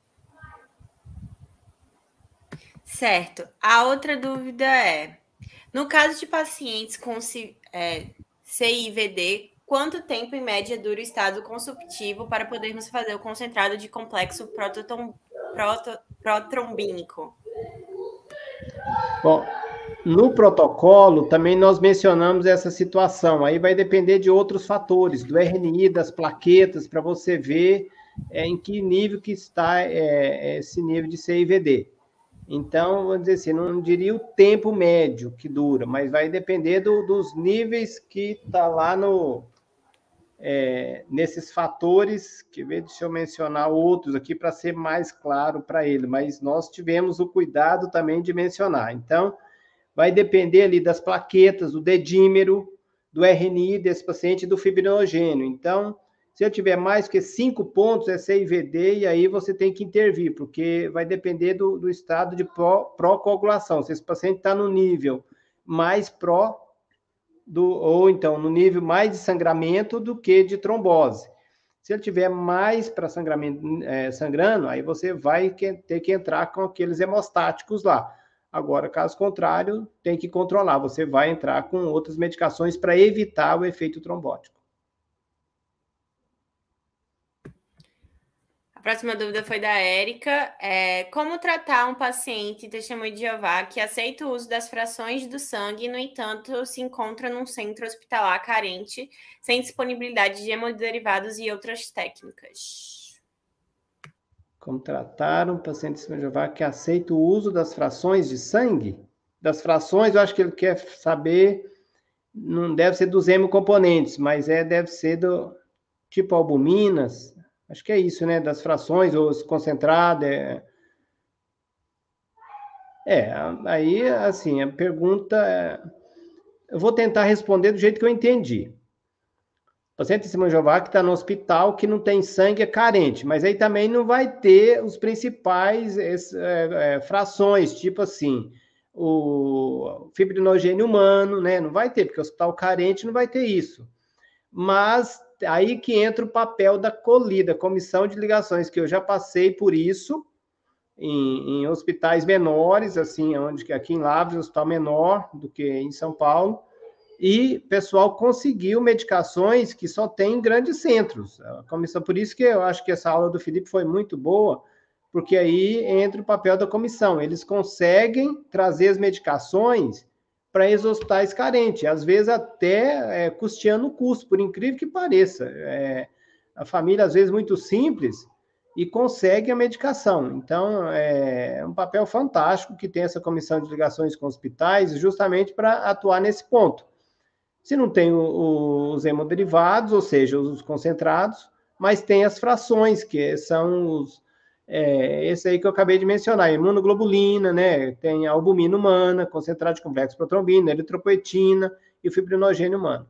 Speaker 1: Certo. A outra dúvida é, no caso de pacientes com é, C I V D, quanto tempo, em média, dura o estado consumptivo para podermos fazer o concentrado de complexo prototom, proto, protrombínico?
Speaker 2: Bom, no protocolo também nós mencionamos essa situação. Aí vai depender de outros fatores, do R N I, das plaquetas, para você ver é, em que nível que está é, esse nível de C I V D. Então, vamos dizer assim, não diria o tempo médio que dura, mas vai depender do, dos níveis que está lá no, é, nesses fatores, que deixa eu mencionar outros aqui para ser mais claro para ele, mas nós tivemos o cuidado também de mencionar. Então, vai depender ali das plaquetas, do dedímero, do R N I desse paciente e do fibrinogênio. Então, se eu tiver mais que cinco pontos, é C I V D, e aí você tem que intervir, porque vai depender do, do estado de pró-coagulação. Se esse paciente está no nível mais pró, do, ou então no nível mais de sangramento do que de trombose. Se ele tiver mais para sangramento é, sangrando, aí você vai que, ter que entrar com aqueles hemostáticos lá. Agora, caso contrário, tem que controlar. Você vai entrar com outras medicações para evitar o efeito trombótico.
Speaker 1: A próxima dúvida foi da Érica. É, como tratar um paciente testemunho de Jeová que aceita o uso das frações do sangue, no entanto, se encontra num centro hospitalar carente, sem disponibilidade de hemoderivados e outras técnicas?
Speaker 2: Como tratar um paciente testemunho de Jeová que aceita o uso das frações de sangue? Das frações, eu acho que ele quer saber, não deve ser dos hemocomponentes, mas é, deve ser do tipo albuminas. Acho que é isso, né? Das frações, ou concentrado. É, é aí, assim, a pergunta... É... Eu vou tentar responder do jeito que eu entendi. O paciente testemunho de Jeová que está no hospital, que não tem sangue, é carente, mas aí também não vai ter os principais é, é, frações, tipo assim, o fibrinogênio humano, né? Não vai ter, porque o hospital carente não vai ter isso. Mas aí que entra o papel da COLI, da Comissão de Ligações, que eu já passei por isso em, em hospitais menores, assim, onde aqui em Lavras, um hospital menor do que em São Paulo, e o pessoal conseguiu medicações que só tem em grandes centros. A comissão, por isso que eu acho que essa aula do Felipe foi muito boa, porque aí entra o papel da comissão. Eles conseguem trazer as medicações para esses hospitais carentes, às vezes até é, custeando o custo, por incrível que pareça. É, a família, às vezes, muito simples e consegue a medicação. Então, é um papel fantástico que tem essa comissão de ligações com hospitais, justamente para atuar nesse ponto. Se não tem o, os hemoderivados, ou seja, os concentrados, mas tem as frações, que são os... É, esse aí que eu acabei de mencionar, imunoglobulina, né? Tem a albumina humana, concentrado de complexo protrombina, eritropoetina e o fibrinogênio humano.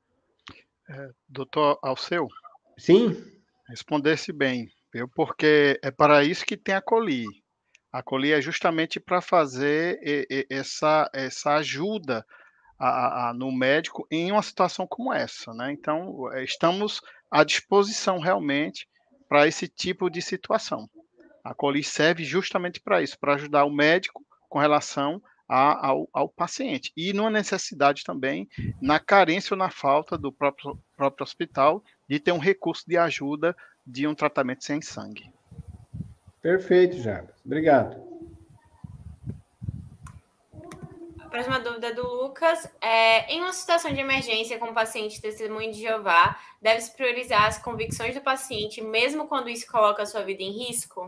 Speaker 4: É, doutor Alceu?
Speaker 2: Sim?
Speaker 4: Respondesse bem, viu? Porque é para isso que tem a COLI. A COLI é justamente para fazer essa, essa ajuda a, a, no médico em uma situação como essa, né? Então, estamos à disposição realmente para esse tipo de situação. A COLI serve justamente para isso, para ajudar o médico com relação a, ao, ao paciente. E numa necessidade também, na carência ou na falta do próprio, próprio hospital, de ter um recurso de ajuda de um tratamento sem sangue.
Speaker 2: Perfeito, Jarbas. Obrigado.
Speaker 1: próxima dúvida do Lucas é: em uma situação de emergência com o paciente testemunho de Jeová, deve-se priorizar as convicções do paciente, mesmo quando isso coloca a sua vida em risco?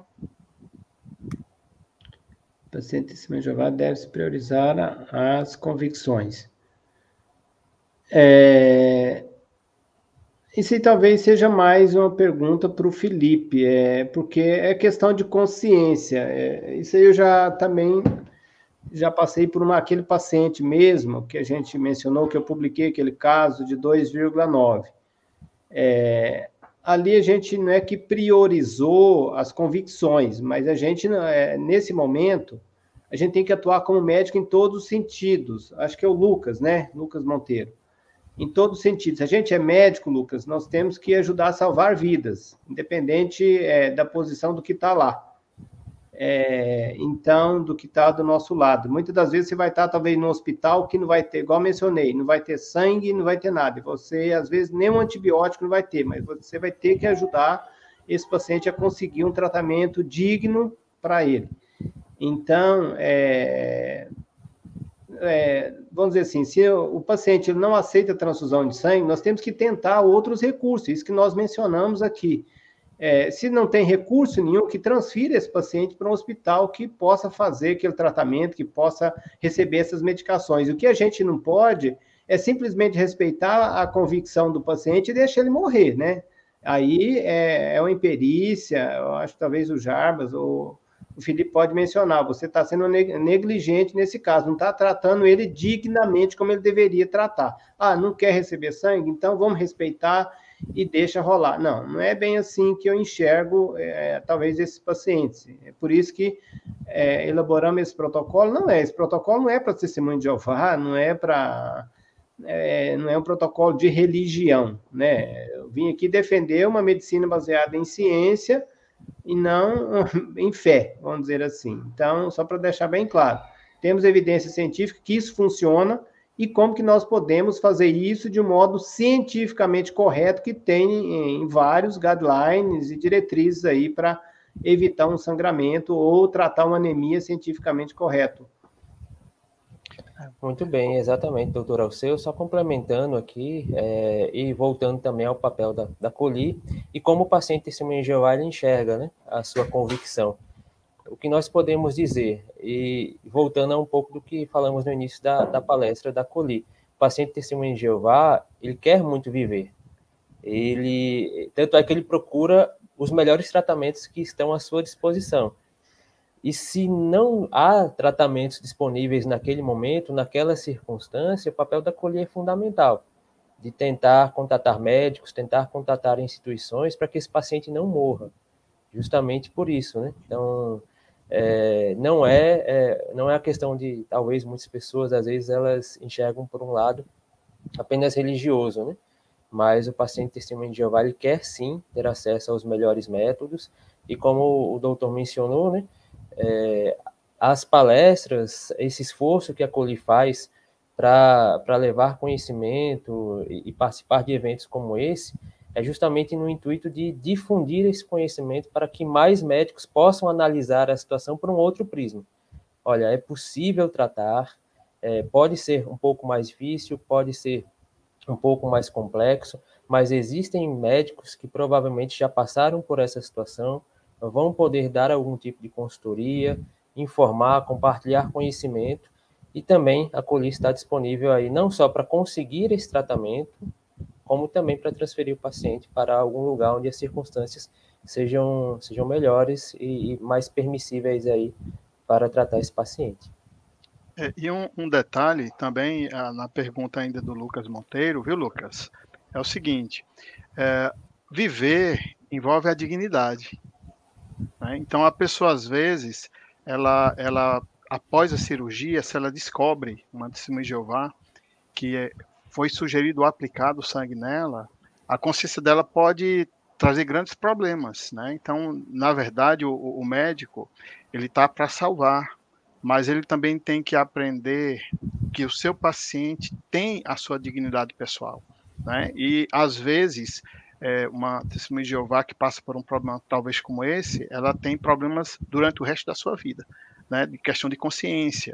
Speaker 2: O paciente testemunho de Jeová deve-se priorizar as convicções. É... Isso aí talvez seja mais uma pergunta para o Felipe, é, porque é questão de consciência. É, isso aí eu já também já passei por uma, aquele paciente mesmo, que a gente mencionou, que eu publiquei aquele caso de dois vírgula nove. É, ali a gente não é que priorizou as convicções, mas a gente, é, nesse momento, a gente tem que atuar como médico em todos os sentidos. Acho que é o Lucas, né? Lucas Monteiro. Em todos os sentidos. Se a gente é médico, Lucas, nós temos que ajudar a salvar vidas, independente é, da posição do que está lá. É, então, do que está do nosso lado. Muitas das vezes você vai estar, talvez, no hospital que não vai ter, igual eu mencionei, não vai ter sangue, não vai ter nada. E você, às vezes, nem um antibiótico não vai ter, mas você vai ter que ajudar esse paciente a conseguir um tratamento digno para ele. Então, é... É, vamos dizer assim, se o paciente não aceita transfusão de sangue, nós temos que tentar outros recursos, isso que nós mencionamos aqui. É, se não tem recurso nenhum, que transfira esse paciente para um hospital que possa fazer aquele tratamento, que possa receber essas medicações. O que a gente não pode é simplesmente respeitar a convicção do paciente e deixar ele morrer, né? Aí é, é uma imperícia, eu acho que talvez o Jarbas ou o Felipe pode mencionar, você está sendo negligente nesse caso, não está tratando ele dignamente como ele deveria tratar. Ah, não quer receber sangue? Então vamos respeitar e deixa rolar. Não, não é bem assim que eu enxergo, é, talvez, esses pacientes. É por isso que é, elaboramos esse protocolo. Não é, esse protocolo não é para testemunho de Jeová, não é para... É, não é um protocolo de religião, né? Eu vim aqui defender uma medicina baseada em ciência, e não em fé, vamos dizer assim. Então, só para deixar bem claro, temos evidência científica que isso funciona e como que nós podemos fazer isso de um modo cientificamente correto, que tem em vários guidelines e diretrizes aí para evitar um sangramento ou tratar uma anemia cientificamente correto.
Speaker 3: Muito bem, exatamente, doutor Alceu, só complementando aqui é, e voltando também ao papel da, da Coli e como o paciente testemunho de Jeová ele enxerga, né, a sua convicção. O que nós podemos dizer, e voltando a um pouco do que falamos no início da, da palestra da Coli, o paciente testemunho de Jeová, ele quer muito viver, ele, tanto é que ele procura os melhores tratamentos que estão à sua disposição. E se não há tratamentos disponíveis naquele momento, naquela circunstância, o papel da Coli é fundamental, de tentar contatar médicos, tentar contatar instituições para que esse paciente não morra, justamente por isso, né? Então, é, não, é, é, não é a questão de, talvez, muitas pessoas, às vezes, elas enxergam, por um lado, apenas religioso, né? Mas o paciente testemunho de Jeová, ele quer, sim, ter acesso aos melhores métodos, e como o doutor mencionou, né? É, as palestras, esse esforço que a Coli faz para levar conhecimento e, e participar de eventos como esse, é justamente no intuito de difundir esse conhecimento para que mais médicos possam analisar a situação por um outro prisma. Olha, é possível tratar, é, pode ser um pouco mais difícil, pode ser um pouco mais complexo, mas existem médicos que provavelmente já passaram por essa situação, vão poder dar algum tipo de consultoria, informar, compartilhar conhecimento, e também a Coli está disponível aí não só para conseguir esse tratamento, como também para transferir o paciente para algum lugar onde as circunstâncias sejam, sejam melhores e, e mais permissíveis aí para tratar esse paciente.
Speaker 4: É, e um, um detalhe também, ah, na pergunta ainda do Lucas Monteiro, viu, Lucas? É o seguinte, é, viver envolve a dignidade. Né? Então, a pessoa, às vezes, ela, ela, após a cirurgia, se ela descobre, uma testemunha de Jeová, que é, foi sugerido aplicar o sangue nela, a consciência dela pode trazer grandes problemas. Né? Então, na verdade, o, o médico, ele está para salvar, mas ele também tem que aprender que o seu paciente tem a sua dignidade pessoal. Né? E, às vezes, é, uma testemunha de Jeová que passa por um problema talvez como esse, ela tem problemas durante o resto da sua vida, né? De questão de consciência.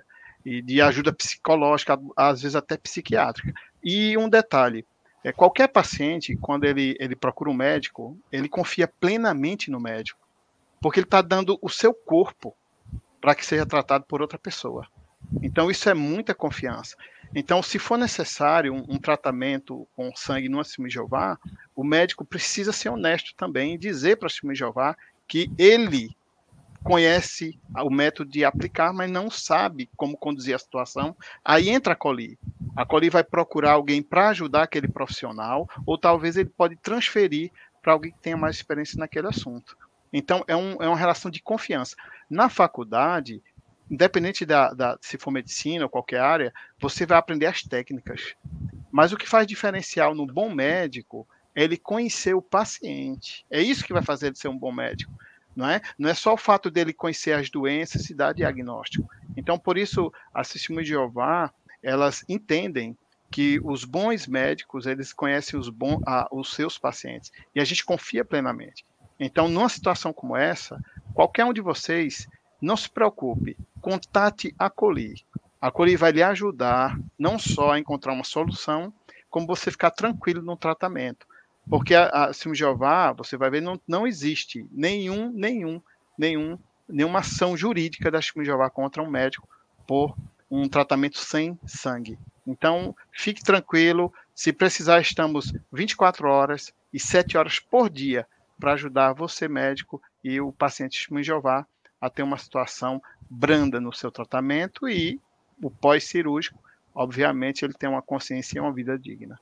Speaker 4: e de ajuda psicológica, às vezes até psiquiátrica. E um detalhe, é, qualquer paciente, quando ele, ele procura um médico, ele confia plenamente no médico, porque ele está dando o seu corpo para que seja tratado por outra pessoa. Então, isso é muita confiança. Então, se for necessário um, um tratamento com sangue no Testemunho de Jeová, o médico precisa ser honesto também e dizer para o Testemunho de Jeová que ele conhece o método de aplicar, mas não sabe como conduzir a situação. Aí entra a Coli. A Coli vai procurar alguém para ajudar aquele profissional, ou talvez ele pode transferir para alguém que tenha mais experiência naquele assunto. Então, é, um, é uma relação de confiança. Na faculdade, independente da, da, se for medicina ou qualquer área, você vai aprender as técnicas. Mas o que faz diferencial no bom médico é ele conhecer o paciente. É isso que vai fazer ele ser um bom médico. Não é? Não é só o fato dele conhecer as doenças e dar diagnóstico. Então, por isso, as Testemunhas de Jeová, elas entendem que os bons médicos, eles conhecem os, bons, ah, os seus pacientes. E a gente confia plenamente. Então, numa situação como essa, qualquer um de vocês, não se preocupe, contate a Coli. A Coli vai lhe ajudar, não só a encontrar uma solução, como você ficar tranquilo no tratamento. Porque a, a Testemunha de Jeová, você vai ver, não, não existe nenhum, nenhum, nenhum, nenhuma ação jurídica da Testemunha de Jeová contra um médico por um tratamento sem sangue. Então, fique tranquilo, se precisar, estamos vinte e quatro horas e sete horas por dia para ajudar você, médico, e o paciente Testemunha de Jeová a ter uma situação branda no seu tratamento e o pós-cirúrgico, obviamente, ele tem uma consciência e uma vida digna.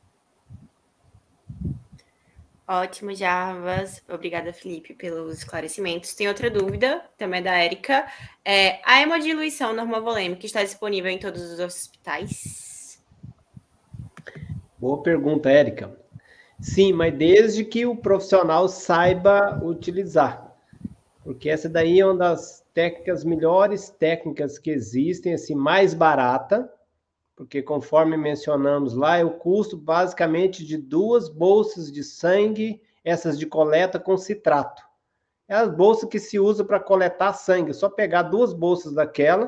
Speaker 1: Ótimo, Jarbas. Obrigada, Felipe, pelos esclarecimentos. Tem outra dúvida, também da Érica. É, a hemodiluição normovolêmica está disponível em todos os hospitais?
Speaker 2: Boa pergunta, Érica. Sim, mas desde que o profissional saiba utilizar. Porque essa daí é uma das técnicas, melhores técnicas que existem, assim, mais barata, porque conforme mencionamos lá, é o custo basicamente de duas bolsas de sangue, essas de coleta com citrato. É as bolsas que se usa para coletar sangue, é só pegar duas bolsas daquela,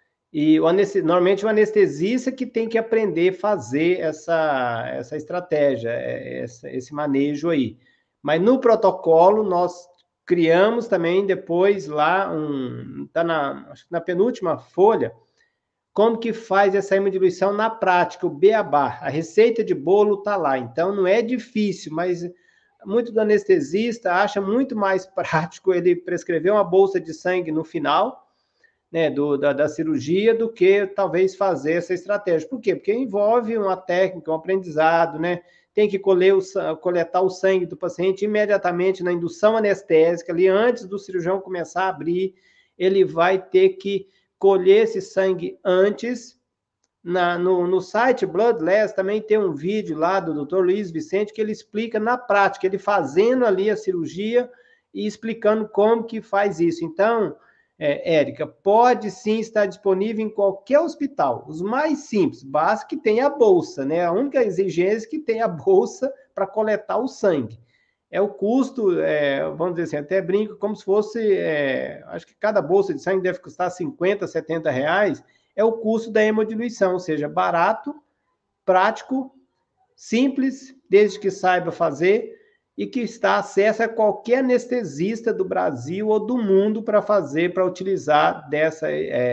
Speaker 2: e o anest... normalmente o anestesista que tem que aprender a fazer essa, essa estratégia, essa, esse manejo aí. Mas no protocolo, nós criamos também depois lá, um, tá na, acho que na penúltima folha, como que faz essa hemodiluição na prática, o beabá. A receita de bolo está lá, então não é difícil, mas muito do anestesista acha muito mais prático ele prescrever uma bolsa de sangue no final, né, do, da, da cirurgia, do que talvez fazer essa estratégia. Por quê? Porque envolve uma técnica, um aprendizado, né? Tem que colher o, coletar o sangue do paciente imediatamente na indução anestésica, ali antes do cirurgião começar a abrir, ele vai ter que colher esse sangue antes. Na, no, no site Bloodless também tem um vídeo lá do doutor Luiz Vicente que ele explica na prática, ele fazendo ali a cirurgia e explicando como que faz isso. Então, é, Érica, pode sim estar disponível em qualquer hospital, os mais simples, basta que tenha a bolsa, né? A única exigência é que tenha a bolsa para coletar o sangue. É o custo, é, vamos dizer assim, até brinco, como se fosse, é, acho que cada bolsa de sangue deve custar cinquenta, setenta reais, é o custo da hemodiluição, ou seja, barato, prático, simples, desde que saiba fazer, e que está acesso a qualquer anestesista do Brasil ou do mundo para fazer, para utilizar dessa,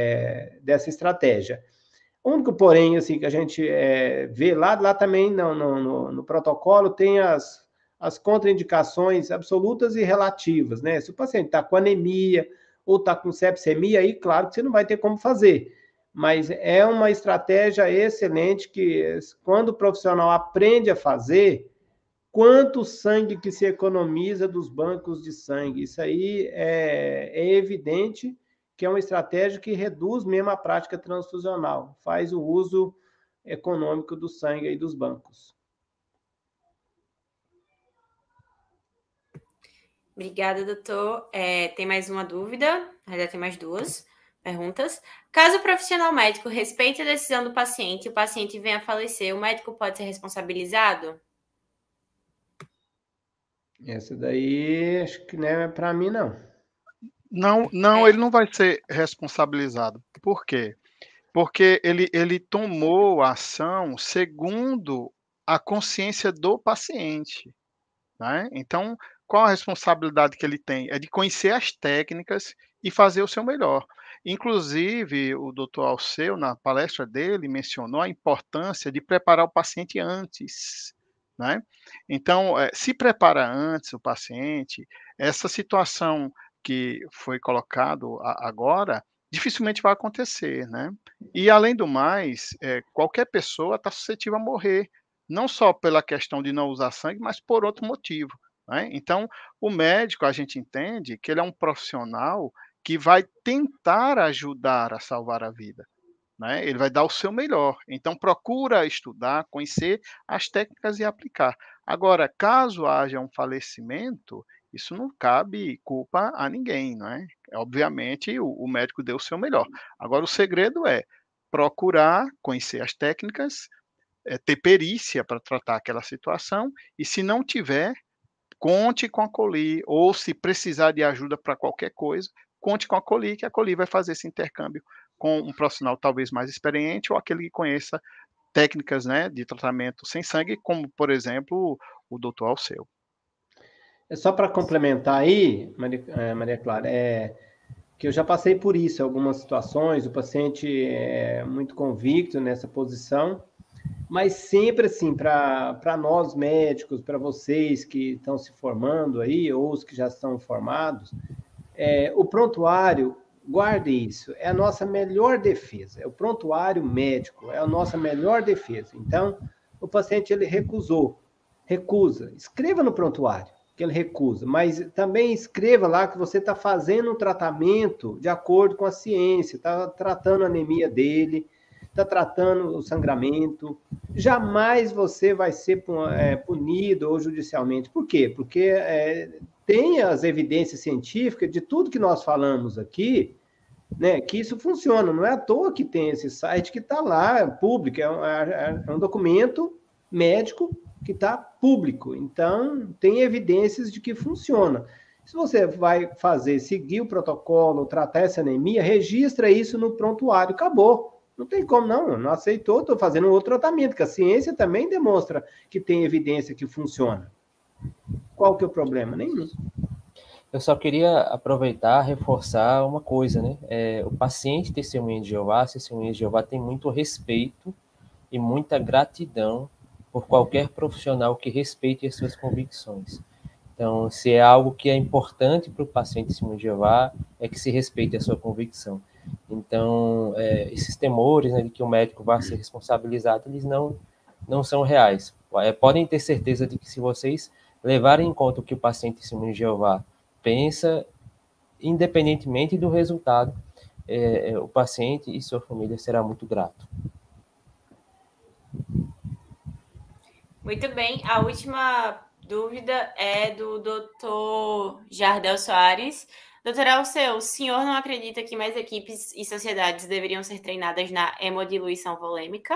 Speaker 2: é, dessa estratégia. O único, porém, assim, que a gente é, vê lá, lá também no, no, no protocolo tem as, as contraindicações absolutas e relativas, né? Se o paciente está com anemia ou está com sepsemia, aí claro que você não vai ter como fazer. Mas é uma estratégia excelente que, quando o profissional aprende a fazer, quanto sangue que se economiza dos bancos de sangue. Isso aí é, é evidente que é uma estratégia que reduz mesmo a prática transfusional, faz o uso econômico do sangue aí dos bancos.
Speaker 1: Obrigada, doutor. É, tem mais uma dúvida? Ainda tem mais duas perguntas. Caso o profissional médico respeite a decisão do paciente e o paciente venha a falecer, o médico pode ser responsabilizado?
Speaker 2: Essa daí, acho que não é para mim, não.
Speaker 4: Não, não,
Speaker 1: É.
Speaker 4: ele não vai ser responsabilizado. Por quê? porque ele, ele tomou a ação segundo a consciência do paciente, né? Então, qual a responsabilidade que ele tem? É de conhecer as técnicas e fazer o seu melhor. Inclusive, o doutor Alceu, na palestra dele, mencionou a importância de preparar o paciente antes, né? Então, eh, se prepara antes o paciente, essa situação que foi colocado a- agora, dificilmente vai acontecer, né? E, além do mais, eh, qualquer pessoa está suscetível a morrer, não só pela questão de não usar sangue, mas por outro motivo, né? Então, o médico, a gente entende que ele é um profissional que vai tentar ajudar a salvar a vida, né? Ele vai dar o seu melhor. Então, procura estudar, conhecer as técnicas e aplicar. Agora, caso haja um falecimento, isso não cabe culpa a ninguém, não é? Obviamente, o, o médico deu o seu melhor. Agora, o segredo é procurar conhecer as técnicas, é, ter perícia para tratar aquela situação, e se não tiver, conte com a Coli, ou se precisar de ajuda para qualquer coisa, conte com a Coli, que a Coli vai fazer esse intercâmbio com um profissional talvez mais experiente ou aquele que conheça técnicas, né, de tratamento sem sangue, como, por exemplo, o doutor Alceu.
Speaker 2: É só para complementar aí, Maria, é, Maria Clara, é que eu já passei por isso em algumas situações, o paciente é muito convicto nessa posição, mas sempre assim, para nós médicos, para vocês que estão se formando aí, ou os que já estão formados, é, o prontuário, guarde isso, é a nossa melhor defesa, é o prontuário médico, é a nossa melhor defesa. Então, o paciente ele recusou, recusa, escreva no prontuário que ele recusa, mas também escreva lá que você está fazendo um tratamento de acordo com a ciência, está tratando a anemia dele, está tratando o sangramento, jamais você vai ser é, punido ou judicialmente. Por quê? Porque é, tem as evidências científicas de tudo que nós falamos aqui, né, que isso funciona. Não é à toa que tem esse site que está lá, público, é um, é, é um documento médico que está público. Então, tem evidências de que funciona. Se você vai fazer, seguir o protocolo, tratar essa anemia, registra isso no prontuário, acabou. Não tem como, não, não aceitou, estou fazendo outro tratamento, que a ciência também demonstra que tem evidência que funciona. Qual que é o problema? Nenhum.
Speaker 3: Eu só queria aproveitar, reforçar uma coisa, né? É, o paciente testemunha de Jeová, testemunha de Jeová tem muito respeito e muita gratidão por qualquer profissional que respeite as suas convicções. Então, se é algo que é importante para o paciente testemunha de Jeová, é que se respeite a sua convicção. Então, é, esses temores, né, de que o médico vai ser responsabilizado, eles não, não são reais. É, podem ter certeza de que se vocês levarem em conta o que o paciente testemunha de Jeová pensa, independentemente do resultado, é, o paciente e sua família será muito grato.
Speaker 1: Muito bem. A última dúvida é do doutor Jardel Soares. Doutor Alceu, o senhor não acredita que mais equipes e sociedades deveriam ser treinadas na hemodiluição volêmica?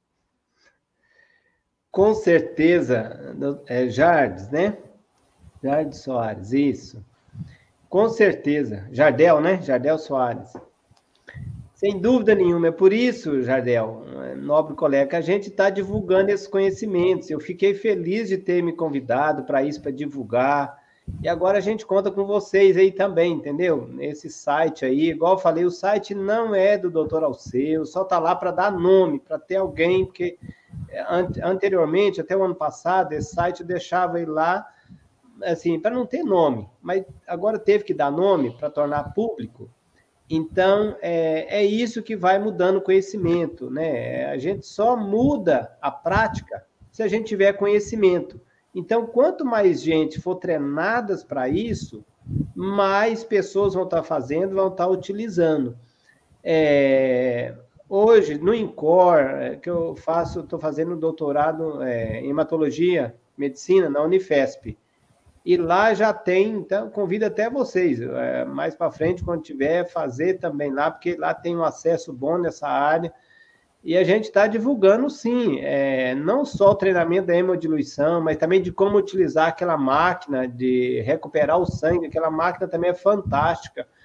Speaker 2: Com certeza, é Jardes, né? Jardes Soares, isso. Com certeza. Jardel, né? Jardel Soares. Sem dúvida nenhuma. É por isso, Jardel, nobre colega, que a gente está divulgando esses conhecimentos. Eu fiquei feliz de ter me convidado para isso, para divulgar. E agora a gente conta com vocês aí também, entendeu? Esse site aí, igual eu falei, o site não é do doutor Alceu, só está lá para dar nome, para ter alguém, porque anteriormente, até o ano passado, esse site eu deixava ele lá, assim, para não ter nome, mas agora teve que dar nome para tornar público. Então, é, é isso que vai mudando o conhecimento, né? A gente só muda a prática se a gente tiver conhecimento. Então, quanto mais gente for treinadas para isso, mais pessoas vão estar fazendo, vão estar utilizando. É, hoje, no INCOR, que eu faço, estou fazendo doutorado é, em hematologia, medicina, na Unifesp. E lá já tem, então, convido até vocês, é, mais para frente, quando tiver, fazer também lá, porque lá tem um acesso bom nessa área. E a gente está divulgando, sim, é, não só o treinamento da hemodiluição, mas também de como utilizar aquela máquina de recuperar o sangue. Aquela máquina também é fantástica.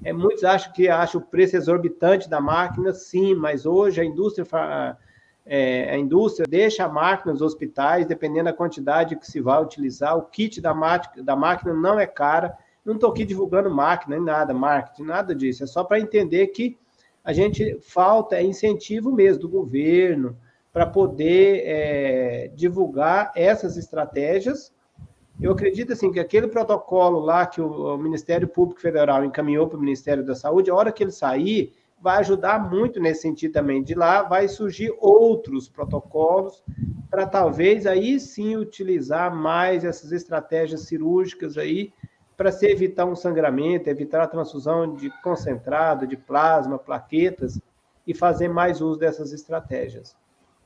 Speaker 2: É, muitos acham que acham o preço exorbitante da máquina, sim, mas hoje a indústria, é, a indústria deixa a máquina nos hospitais, dependendo da quantidade que se vai utilizar. O kit da, da máquina não é cara. Não estou aqui divulgando máquina, nem nada, marketing, nada disso. É só para entender que a gente falta incentivo mesmo do governo para poder é, divulgar essas estratégias. Eu acredito assim, que aquele protocolo lá que o Ministério Público Federal encaminhou para o Ministério da Saúde, a hora que ele sair, vai ajudar muito nesse sentido também. De lá vai surgir outros protocolos para talvez aí sim utilizar mais essas estratégias cirúrgicas aí para se evitar um sangramento, evitar a transfusão de concentrado, de plasma, plaquetas e fazer mais uso dessas estratégias.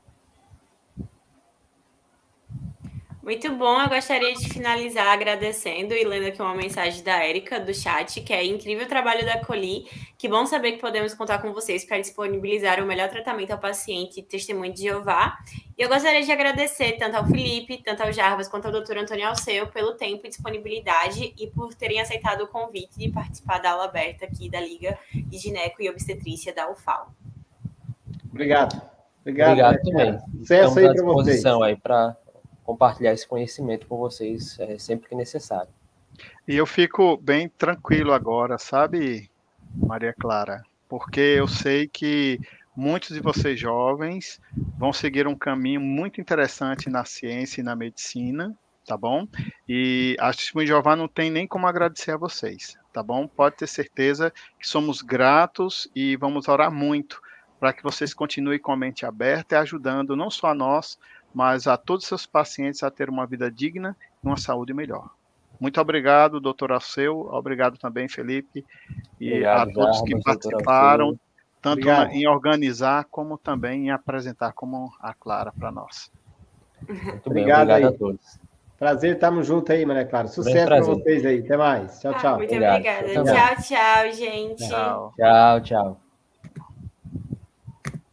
Speaker 1: Muito bom, eu gostaria de finalizar agradecendo e lendo aqui uma mensagem da Érica, do chat, que é incrível o trabalho da Colli. Que bom saber que podemos contar com vocês para disponibilizar o melhor tratamento ao paciente testemunho de Jeová. E eu gostaria de agradecer tanto ao Felipe, tanto ao Jarbas, quanto ao doutor Antônio Alceu pelo tempo e disponibilidade e por terem aceitado o convite de participar da aula aberta aqui da Liga de Gineco e Obstetrícia da U F A L.
Speaker 2: Obrigado. Obrigado,
Speaker 3: Obrigado
Speaker 2: né,
Speaker 3: também.
Speaker 2: Sucesso
Speaker 3: Estamos
Speaker 2: aí
Speaker 3: à
Speaker 2: para vocês.
Speaker 3: disposição aí para compartilhar esse conhecimento com vocês é, sempre que necessário.
Speaker 4: E eu fico bem tranquilo agora, sabe, Maria Clara? Porque eu sei que muitos de vocês jovens vão seguir um caminho muito interessante na ciência e na medicina, tá bom? E a Testemunho de Jeová não tem nem como agradecer a vocês, tá bom? Pode ter certeza que somos gratos e vamos orar muito para que vocês continuem com a mente aberta e ajudando não só a nós, mas a todos os seus pacientes a ter uma vida digna e uma saúde melhor. Muito obrigado, doutor Alceu, obrigado também, Felipe, e obrigado, a todos Jarbas, que participaram, tanto na, em organizar, como também em apresentar como a Clara para nós.
Speaker 3: Muito
Speaker 2: obrigado,
Speaker 3: bem, obrigado
Speaker 2: aí.
Speaker 3: a todos.
Speaker 2: Prazer, estamos juntos aí, Maria Clara. Sucesso para vocês aí. Até mais. Tchau, tchau.
Speaker 1: Ah, muito
Speaker 2: obrigado.
Speaker 1: obrigada. Tchau, tchau, gente.
Speaker 3: Tchau, tchau.